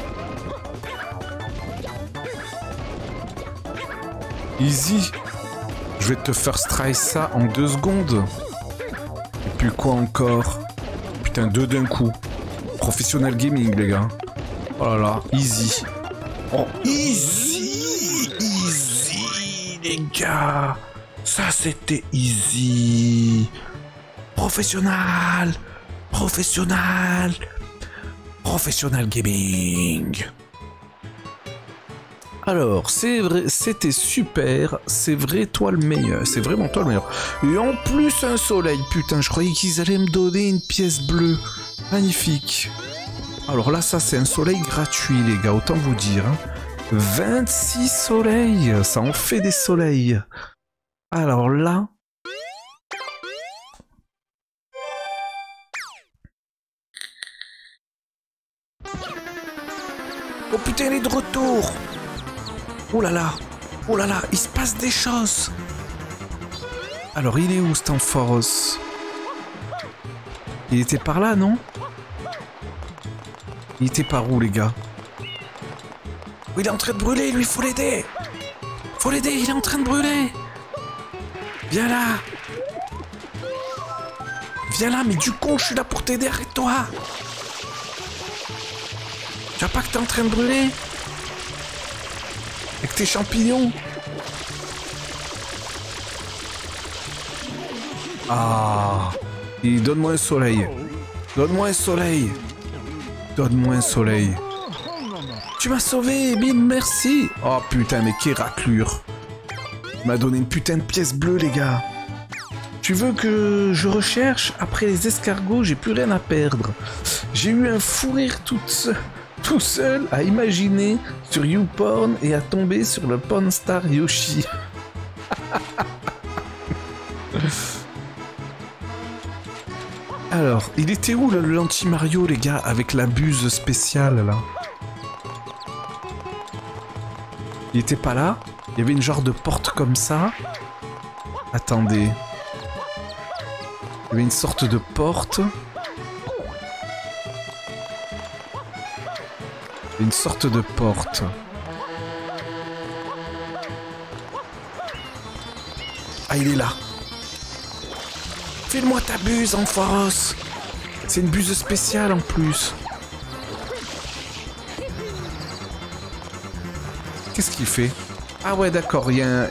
Easy. Je vais te first try ça en 2 secondes. Et puis quoi encore? Putain, 2 d'un coup. Professionnel gaming, les gars. Oh là là, easy. Oh, easy! Easy, les gars. Ça, c'était easy. Professionnel. Professionnel. Professionnel gaming. Alors, c'est vrai, c'était super, c'est vrai, toi le meilleur, c'est vraiment toi le meilleur. Et en plus, un soleil, putain, je croyais qu'ils allaient me donner une pièce bleue. Magnifique. Alors là, ça, c'est un soleil gratuit, les gars, autant vous dire. Hein. 26 soleils, ça en fait des soleils. Alors là... Oh putain, il est de retour. Oh là là, il se passe des choses. Alors, il est où, Stanforos? Il était par là, non? Il était par où, les gars? Oh, il est en train de brûler, lui, faut l'aider. Faut l'aider, il est en train de brûler. Viens là. Viens là, mais du con, je suis là pour t'aider, arrête-toi. Tu vois pas que t'es en train de brûler? Avec tes champignons. Ah. Et donne-moi un soleil. Donne-moi un soleil. Donne-moi un soleil. Tu m'as sauvé, Bim, merci. Oh putain, mais quelle raclure. Il m'a donné une putain de pièce bleue, les gars. Tu veux que je recherche? Après les escargots, j'ai plus rien à perdre. J'ai eu un fou rire tout seul à imaginer sur YouPorn et à tomber sur le porn star Yoshi. Alors, il était où le l'anti-Mario, les gars, avec la buse spéciale, là? Il était pas là? Il y avait une genre de porte comme ça. Attendez. Il y avait une sorte de porte. Une sorte de porte. Ah, il est là. File-moi ta buse, Ampharos. C'est une buse spéciale en plus. Qu'est-ce qu'il fait? Ah ouais, d'accord, il est là.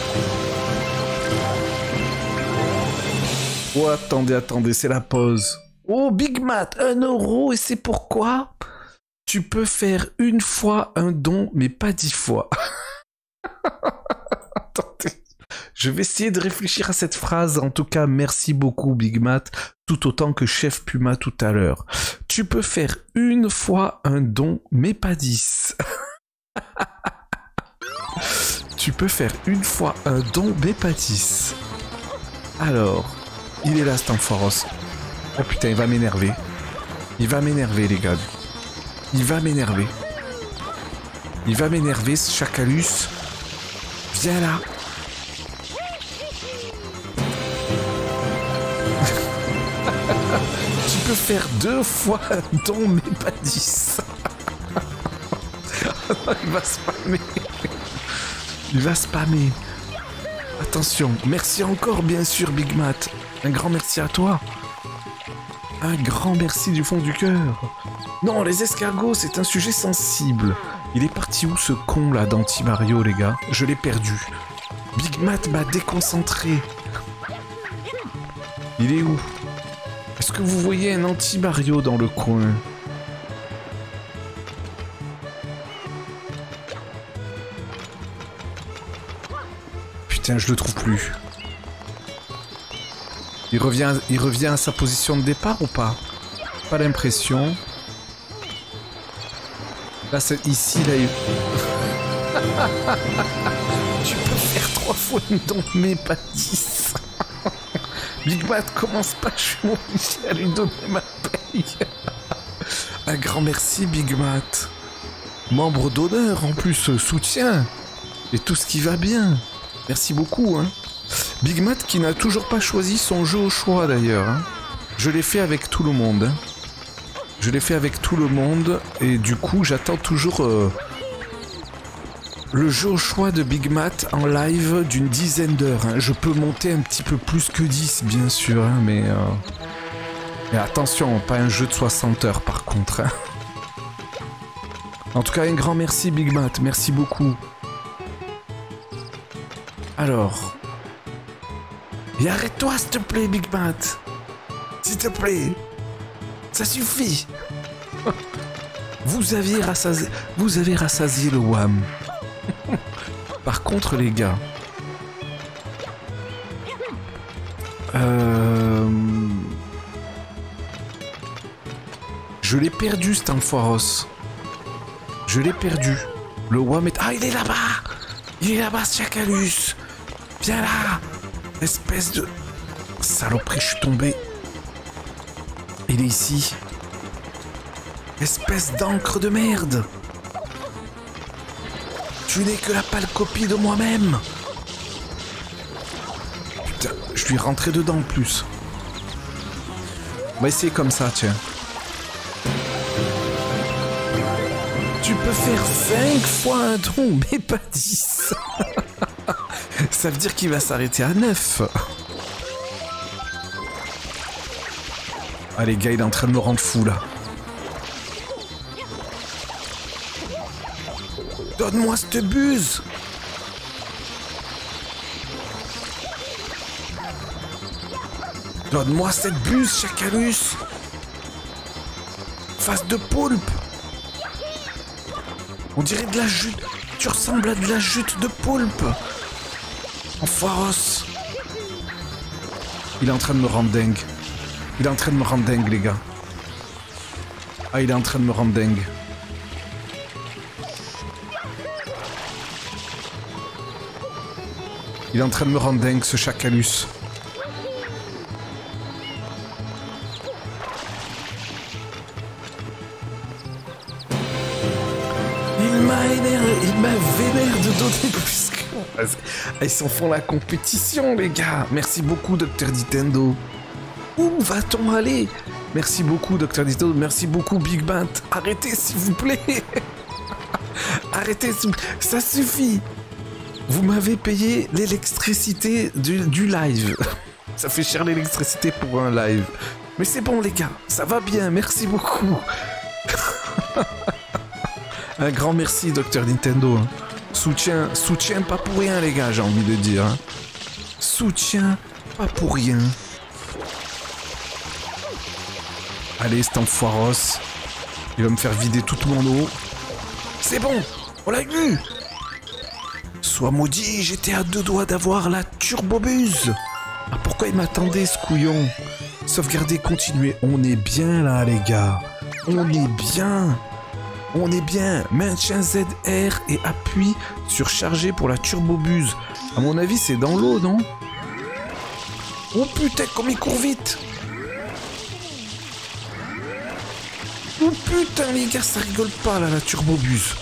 Oh, attendez, c'est la pause. Oh, Big Matt, 1 € et c'est pourquoi tu peux faire une fois un don, mais pas 10 fois. Attendez. Je vais essayer de réfléchir à cette phrase. En tout cas, merci beaucoup, Big Matt, tout autant que Chef Puma tout à l'heure. Tu peux faire une fois un don, mais pas 10. Tu peux faire une fois un don, mais pas 10. Alors, il est là, cet Ampharos. Oh putain, il va m'énerver. Il va m'énerver, les gars. Il va m'énerver. Il va m'énerver, ce Chacalus. Viens là. Tu peux faire 2 fois un don, mais pas 10. Il va spammer. Il va spammer. Attention. Merci encore, bien sûr, Big Matt. Un grand merci à toi. Un grand merci du fond du cœur. Non, les escargots, c'est un sujet sensible. Il est parti où, ce con, là, d'Anti-Mario, les gars? Je l'ai perdu. Big Matt m'a déconcentré. Il est où? Est-ce que vous voyez un Anti-Mario dans le coin? Putain, je le trouve plus. Il revient à sa position de départ ou pas? Pas l'impression. Là, c'est ici, là. Tu peux faire 3 fois une don, mais pas 10. Big Matt, commence pas, je suis obligé à lui donner ma paye. Un grand merci, Big Matt. Membre d'honneur, en plus, soutien. Et tout ce qui va bien. Merci beaucoup, hein. Big Matt qui n'a toujours pas choisi son jeu au choix, d'ailleurs. Hein. Je l'ai fait avec tout le monde. Hein. Je l'ai fait avec tout le monde. Et du coup, j'attends toujours le jeu au choix de Big Matt en live d'une dizaine d'heures. Hein. Je peux monter un petit peu plus que 10, bien sûr. Hein, mais attention, pas un jeu de 60 heures, par contre. Hein. En tout cas, un grand merci, Big Matt. Merci beaucoup. Alors... Et arrête-toi, s'il te plaît, Big Matt. S'il te plaît. Ça suffit. Vous avez rassasié le WAM. Par contre, les gars... Je l'ai perdu, cet Ampharos. Je l'ai perdu. Le WAM est... Ah, il est là-bas. Il est là-bas, ce Chacalus. Viens là. Espèce de... Saloperie, je suis tombé. Il est ici. Espèce d'encre de merde. Tu n'es que la pâle copie de moi-même. Putain, je lui ai rentré dedans en plus. On va essayer comme ça, tiens. Tu peux faire 5 fois un don, mais pas 10. Ça veut dire qu'il va s'arrêter à 9. Ah les gars, il est en train de me rendre fou là. Donne-moi cette buse. Donne-moi cette buse, Chacalus. Face de poulpe. On dirait de la jute. Tu ressembles à de la jute de poulpe. Ampharos. Il est en train de me rendre dingue. Il est en train de me rendre dingue, les gars. Ah, il est en train de me rendre dingue. Il est en train de me rendre dingue, ce Chacalus. m'a vénère de donner plus que... Ils s'en font la compétition, les gars. Merci beaucoup, Dr Nintendo. Où va-t-on aller? Merci beaucoup, Dr Nintendo. Merci beaucoup, Big Bat. Arrêtez, s'il vous plaît. Arrêtez, ça suffit. Vous m'avez payé l'électricité du live. Ça fait cher l'électricité pour un live. Mais c'est bon, les gars. Ça va bien. Merci beaucoup. Un grand merci, Dr Nintendo. Soutien pas pour rien, les gars, j'ai envie de dire. Soutien pas pour rien. Allez, cet enfoiros. Il va me faire vider toute mon eau. C'est bon, on l'a eu. Sois maudit, j'étais à 2 doigts d'avoir la turbobuse. Ah, pourquoi il m'attendait, ce couillon? Sauvegarder, continuer. On est bien, là, les gars. On est bien. On est bien. Maintien ZR et appuie sur charger pour la turbobuse. À mon avis, c'est dans l'eau, non? Oh putain, comme il court vite. Oh putain, les gars, ça rigole pas, là, la turbobuse.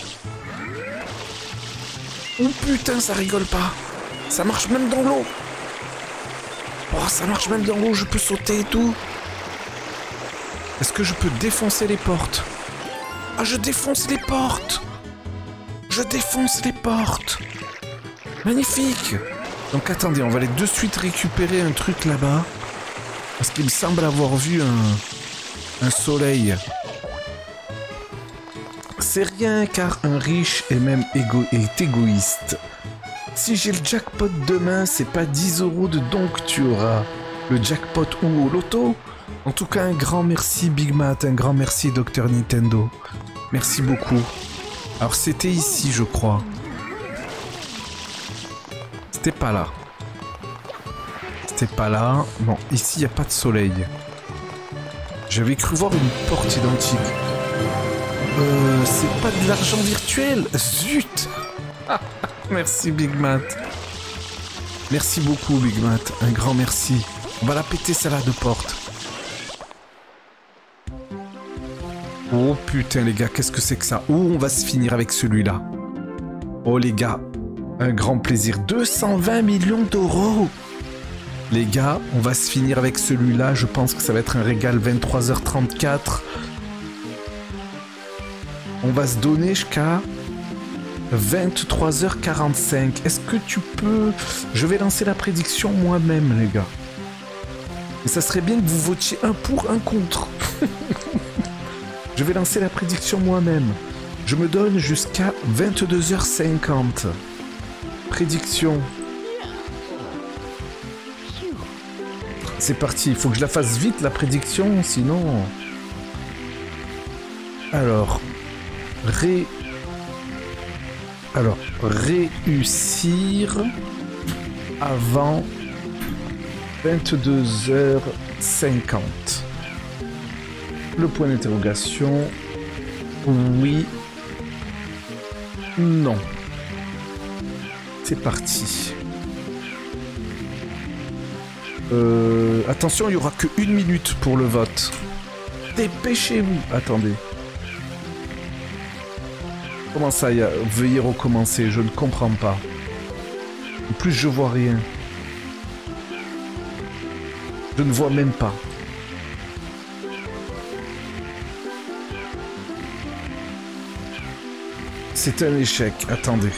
Oh putain, ça rigole pas. Ça marche même dans l'eau. Oh, ça marche même dans l'eau, je peux sauter et tout. Est-ce que je peux défoncer les portes? Ah, je défonce les portes. Je défonce les portes. Magnifique. Donc attendez, on va aller de suite récupérer un truc là-bas. Parce qu'il me semble avoir vu un soleil. C'est rien car un riche est même est égoïste. Si j'ai le jackpot demain, c'est pas 10 € de don que tu auras. Le jackpot ou au loto. En tout cas, un grand merci Big Mat, un grand merci Dr Nintendo. Merci beaucoup. Alors c'était ici, je crois. C'était pas là. C'était pas là. Non, ici, il n'y a pas de soleil. J'avais cru voir une porte identique. C'est pas de l'argent virtuel. Zut. Merci Big Mat. Merci beaucoup Big Mat. Un grand merci. On va la péter celle-là de porte. Oh putain les gars, qu'est-ce que c'est que ça? Oh, on va se finir avec celui-là. Oh les gars, un grand plaisir. 220 millions d'euros. Les gars, on va se finir avec celui-là. Je pense que ça va être un régal. 23h34. On va se donner jusqu'à 23h45. Est-ce que tu peux... Je vais lancer la prédiction moi-même, les gars. Et ça serait bien que vous votiez un pour, un contre. Je vais lancer la prédiction moi-même. Je me donne jusqu'à 22h50. Prédiction. C'est parti. Il faut que je la fasse vite, la prédiction, sinon... Alors... réussir avant 22h50. Le point d'interrogation. Oui. Non. C'est parti. Attention, il n'y aura que 1 minute pour le vote. Dépêchez-vous. Attendez. Comment ça, veuillez recommencer? Je ne comprends pas. En plus, je vois rien. Je ne vois même pas. C'est un échec. Attendez.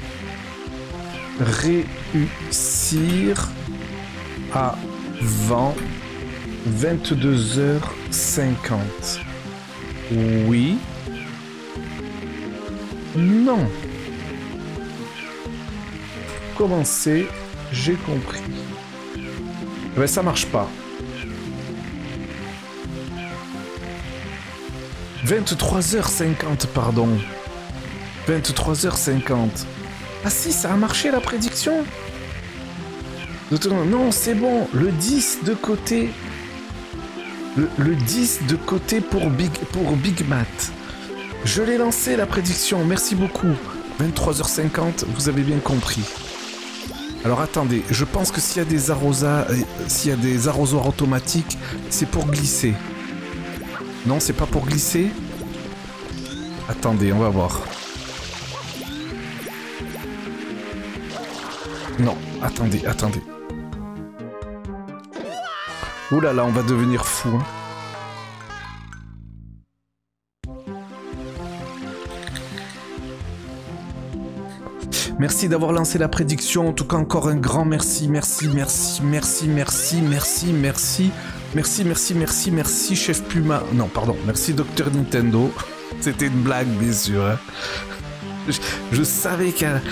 Réussir avant 22h50. Oui. Non. Commencer, j'ai compris. Eh ben, ça marche pas. 23h50, pardon. 23h50. Ah si, ça a marché la prédiction. Non, c'est bon. Le 10 de côté. Le 10 de côté pour Big Mat. Je l'ai lancé la prédiction, merci beaucoup. 23h50, vous avez bien compris. Alors attendez, je pense que s'il y a des arrosoirs automatiques, c'est pour glisser. Non, c'est pas pour glisser. Attendez, on va voir. Non, attendez, attendez. Ouh là là, on va devenir fou. Hein. Merci d'avoir lancé la prédiction. En tout cas, encore un grand merci, merci, merci, merci, merci, merci, merci. Merci, merci, merci, merci, Chef Puma. Non, pardon, merci Dr Nintendo. C'était une blague, bien sûr. Hein. Je savais qu'elle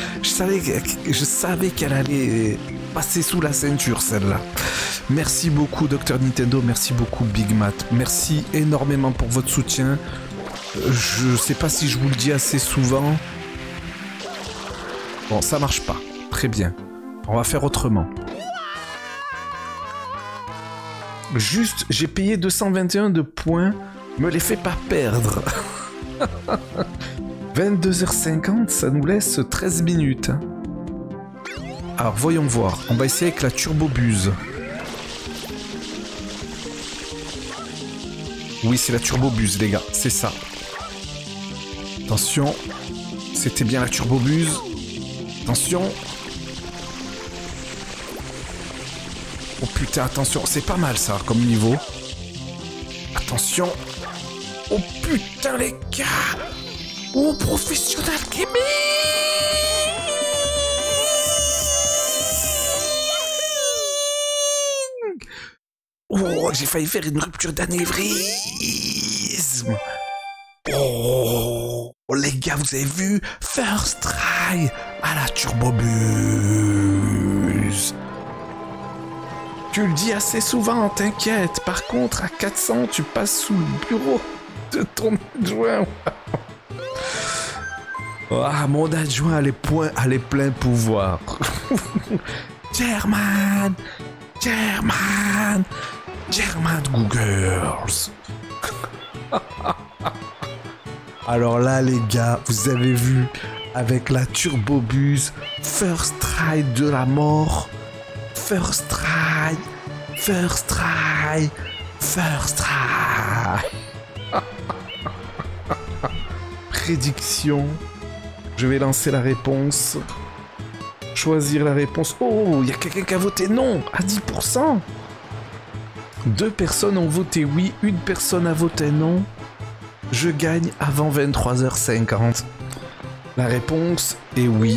allait passer sous la ceinture, celle-là. Merci beaucoup, Dr Nintendo. Merci beaucoup, Big Matt. Merci énormément pour votre soutien. Je sais pas si je vous le dis assez souvent. Bon, ça marche pas. Très bien. On va faire autrement. Juste, j'ai payé 221 de points. Me les fais pas perdre. 22h50, ça nous laisse 13 minutes. Alors, voyons voir. On va essayer avec la turbobuse. Oui, c'est la turbobuse, les gars. C'est ça. Attention. C'était bien la turbobuse. Attention. Oh putain, attention. C'est pas mal, ça, comme niveau. Attention. Oh putain, les gars. Oh, professionnel gaming. Oh, j'ai failli faire une rupture d'anévrisme. Oh, les gars, vous avez vu? First try à la turbobuse. Tu le dis assez souvent, t'inquiète. Par contre, à 400, tu passes sous le bureau de ton adjoint. Ah, mon adjoint a les pleins pouvoirs. German Googles. Alors là, les gars, vous avez vu, avec la turbobuse, first try de la mort. First try. Prédiction. Je vais lancer la réponse. Choisir la réponse. Oh, il y a quelqu'un qui a voté non à 10%. 2 personnes ont voté oui, une personne a voté non. Je gagne avant 23h50. La réponse est oui.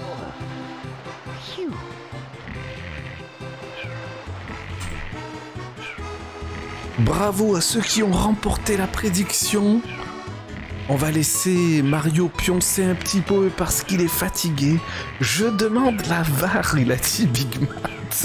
Bravo à ceux qui ont remporté la prédiction. On va laisser Mario pioncer un petit peu parce qu'il est fatigué. Je demande la VAR, il a dit Big Matt.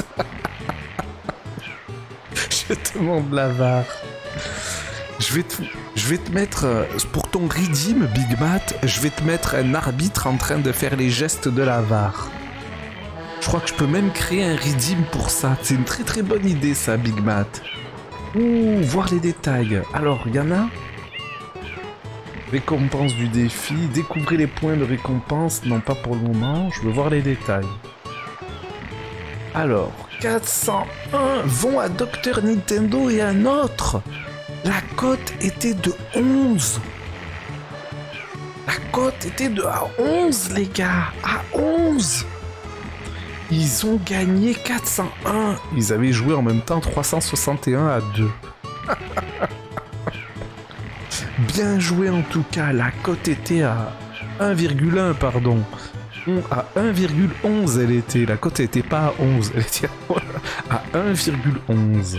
Je demande la VAR. Je vais te mettre, pour ton redeem, Big Matt, je vais te mettre un arbitre en train de faire les gestes de la VAR. Je crois que je peux même créer un redeem pour ça. C'est une très très bonne idée ça, Big Matt. Ouh, voir les détails. Alors, il y en a. Récompense du défi. Découvrez les points de récompense. Non, pas pour le moment. Je veux voir les détails. Alors, 401 vont à Dr Nintendo et un autre. La cote était de 11. La cote était de à 11, les gars. À 11. Ils ont gagné 401. Ils avaient joué en même temps 361 à 2. Bien joué en tout cas. La cote était à 1,1, pardon. À 1,11 elle était. La cote n'était pas à 11. Elle était à 1,11.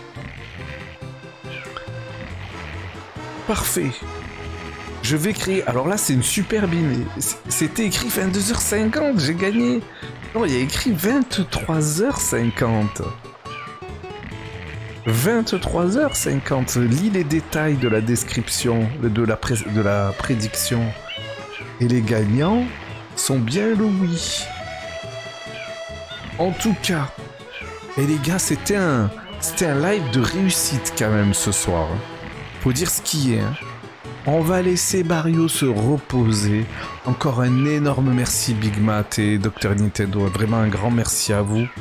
Parfait. Je vais créer... Alors là, c'est une superbe idée. C'était écrit 22h50. J'ai gagné. Non, il y a écrit 23h50. 23h50. Lis les détails de la description, de la prédiction. Et les gagnants sont bien le oui. En tout cas. Et les gars, c'était un live de réussite quand même ce soir. Faut dire ce qui est. Hein. On va laisser Mario se reposer. Encore un énorme merci Big Matt et Dr Nintendo. Vraiment un grand merci à vous.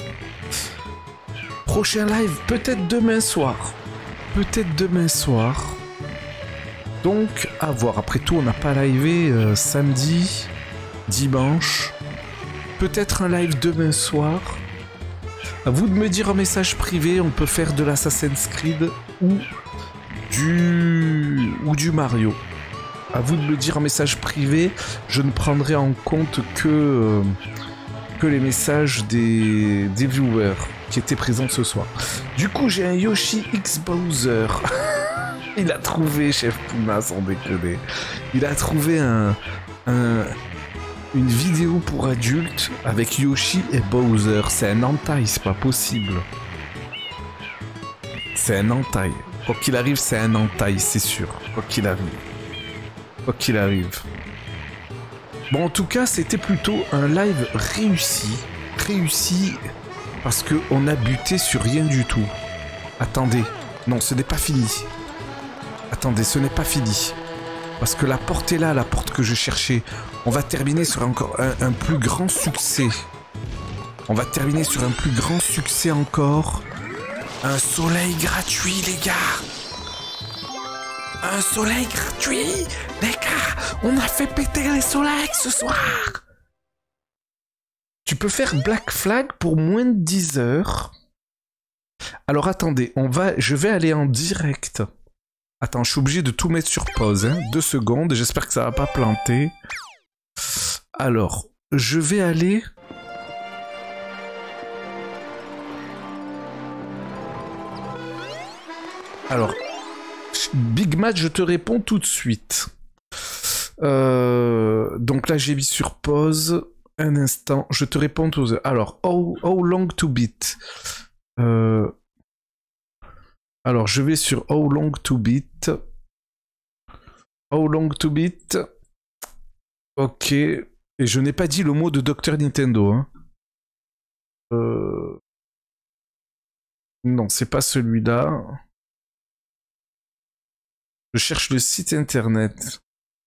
Prochain live, peut-être demain soir. Peut-être demain soir. Donc, à voir. Après tout, on n'a pas livé samedi, dimanche. peut-être un live demain soir. À vous de me dire en message privé, on peut faire de l'Assassin's Creed ou du Mario. À vous de me dire en message privé, je ne prendrai en compte que les messages des viewers qui étaient présents ce soir. Du coup, j'ai un Yoshi X Bowser. Il a trouvé, Chef Puma, sans déconner. Il a trouvé une vidéo pour adultes avec Yoshi et Bowser. C'est un hentai, c'est pas possible. C'est un hentai. Quoi qu'il arrive, c'est un hentai, c'est sûr. Quoi qu'il arrive. Quoi qu'il arrive. Bon, en tout cas, c'était plutôt un live réussi. Réussi parce qu'on a buté sur rien du tout. Attendez. Non, ce n'est pas fini. Attendez, ce n'est pas fini. Parce que la porte est là, la porte que je cherchais. On va terminer sur encore un plus grand succès. On va terminer sur un plus grand succès encore. Un soleil gratuit, les gars. Un soleil gratuit. Les gars, on a fait péter les soleils ce soir. Tu peux faire Black Flag pour moins de 10 heures. Alors attendez, je vais aller en direct. Attends, je suis obligé de tout mettre sur pause. Hein. 2 secondes, j'espère que ça va pas planter. Alors, je vais aller... Alors, Big Matt, je te réponds tout de suite. Donc là, j'ai mis sur pause. Un instant, je te réponds tout de suite. Alors, how long to beat Alors, je vais sur How long to beat. How long to beat. Ok. Et je n'ai pas dit le mot de Dr Nintendo. Hein. Non, c'est pas celui-là. Je cherche le site internet.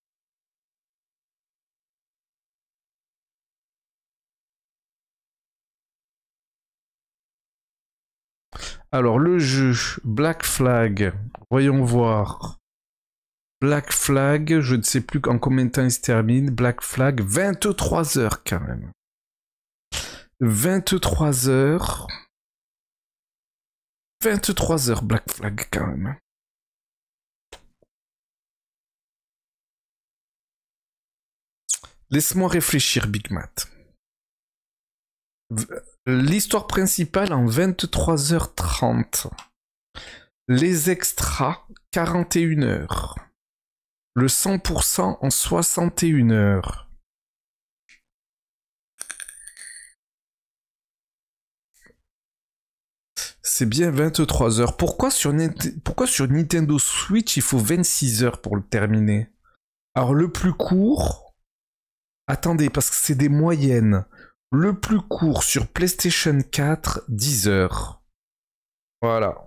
Alors, le jeu Black Flag, voyons voir. Black Flag, je ne sais plus en combien de temps il se termine. Black Flag, 23 heures quand même. 23 heures. 23 heures Black Flag quand même. Laisse-moi réfléchir, Big Matt. L'histoire principale en 23h30. Les extras, 41 heures. Le 100% en 61 heures. C'est bien 23 heures. Pourquoi sur Nintendo Switch, il faut 26 heures pour le terminer? Alors, le plus court... Attendez, parce que c'est des moyennes. Le plus court sur PlayStation 4, 10 heures. Voilà.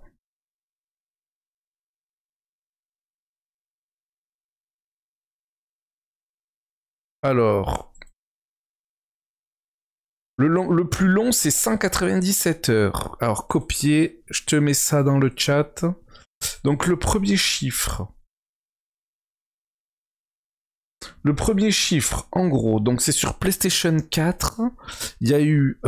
Alors... Le plus long, c'est 197 heures. Alors, copier, je te mets ça dans le chat. Donc, le premier chiffre... Le premier chiffre, en gros, donc c'est sur PlayStation 4, il y a eu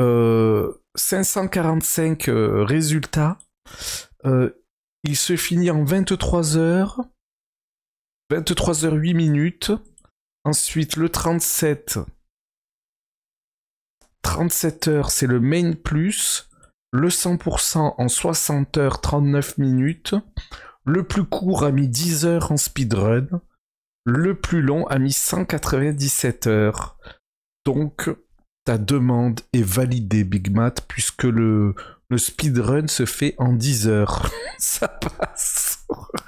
545 résultats. Il se finit en 23 heures, 23 heures 8 minutes. Ensuite, le 37 heures, c'est le main plus. Le 100% en 60 heures 39 minutes. Le plus court a mis 10 heures en speedrun. Le plus long a mis 197 heures. Donc, ta demande est validée, Big Matt, puisque le speedrun se fait en 10 heures. Ça passe.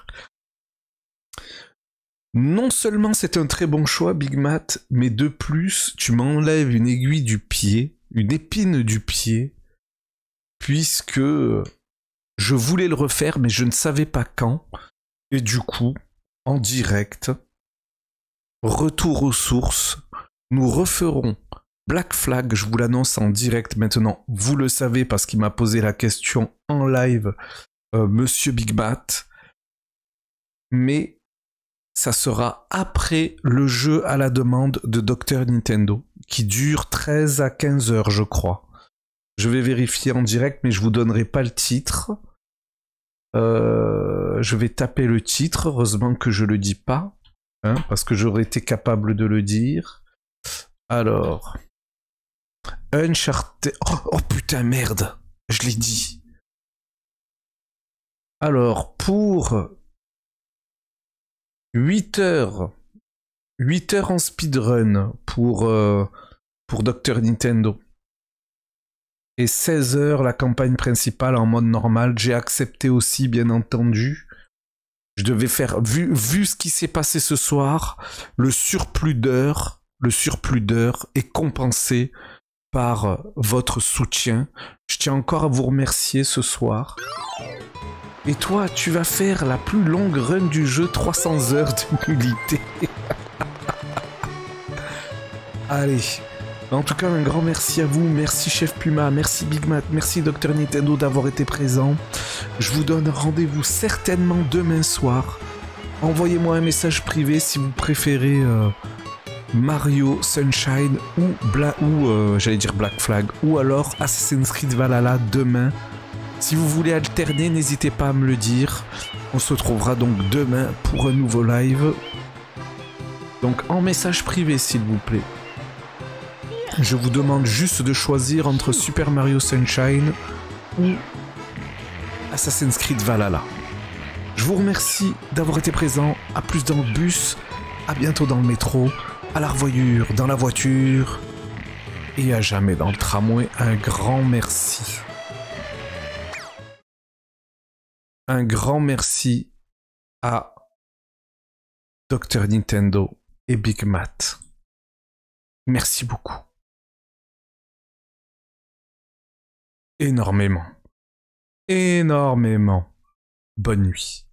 Non seulement c'est un très bon choix, Big Matt, mais de plus, tu m'enlèves une aiguille du pied, une épine du pied, puisque je voulais le refaire, mais je ne savais pas quand. Et du coup, en direct... Retour aux sources, nous referons Black Flag, je vous l'annonce en direct maintenant, vous le savez parce qu'il m'a posé la question en live, Monsieur Big Matt, mais ça sera après le jeu à la demande de Dr Nintendo, qui dure 13 à 15 heures, je crois. Je vais vérifier en direct, mais je vous donnerai pas le titre. Je vais taper le titre, heureusement que je le dis pas, hein, parce que j'aurais été capable de le dire. Alors... Uncharted... Oh putain, merde, je l'ai dit. Alors, pour 8 heures en speedrun pour Dr Nintendo et 16 heures la campagne principale en mode normal, j'ai accepté aussi, bien entendu. Je devais faire, vu ce qui s'est passé ce soir, le surplus d'heures est compensé par votre soutien. Je tiens encore à vous remercier ce soir. Et toi, tu vas faire la plus longue run du jeu, 300 heures de nullité. Allez. En tout cas, un grand merci à vous. Merci Chef Puma, merci Big Matt, merci Dr Nintendo d'avoir été présent. Je vous donne rendez-vous certainement demain soir. Envoyez-moi un message privé si vous préférez Mario Sunshine ou j'allais dire Black Flag, ou alors Assassin's Creed Valhalla demain. Si vous voulez alterner, n'hésitez pas à me le dire. On se retrouvera donc demain pour un nouveau live. Donc en message privé, s'il vous plaît. Je vous demande juste de choisir entre Super Mario Sunshine ou Assassin's Creed Valhalla. Je vous remercie d'avoir été présent. À plus dans le bus, à bientôt dans le métro, à la revoyure dans la voiture et à jamais dans le tramway. Un grand merci. Un grand merci à Dr Nintendo et Big Matt. Merci beaucoup. Énormément. Bonne nuit.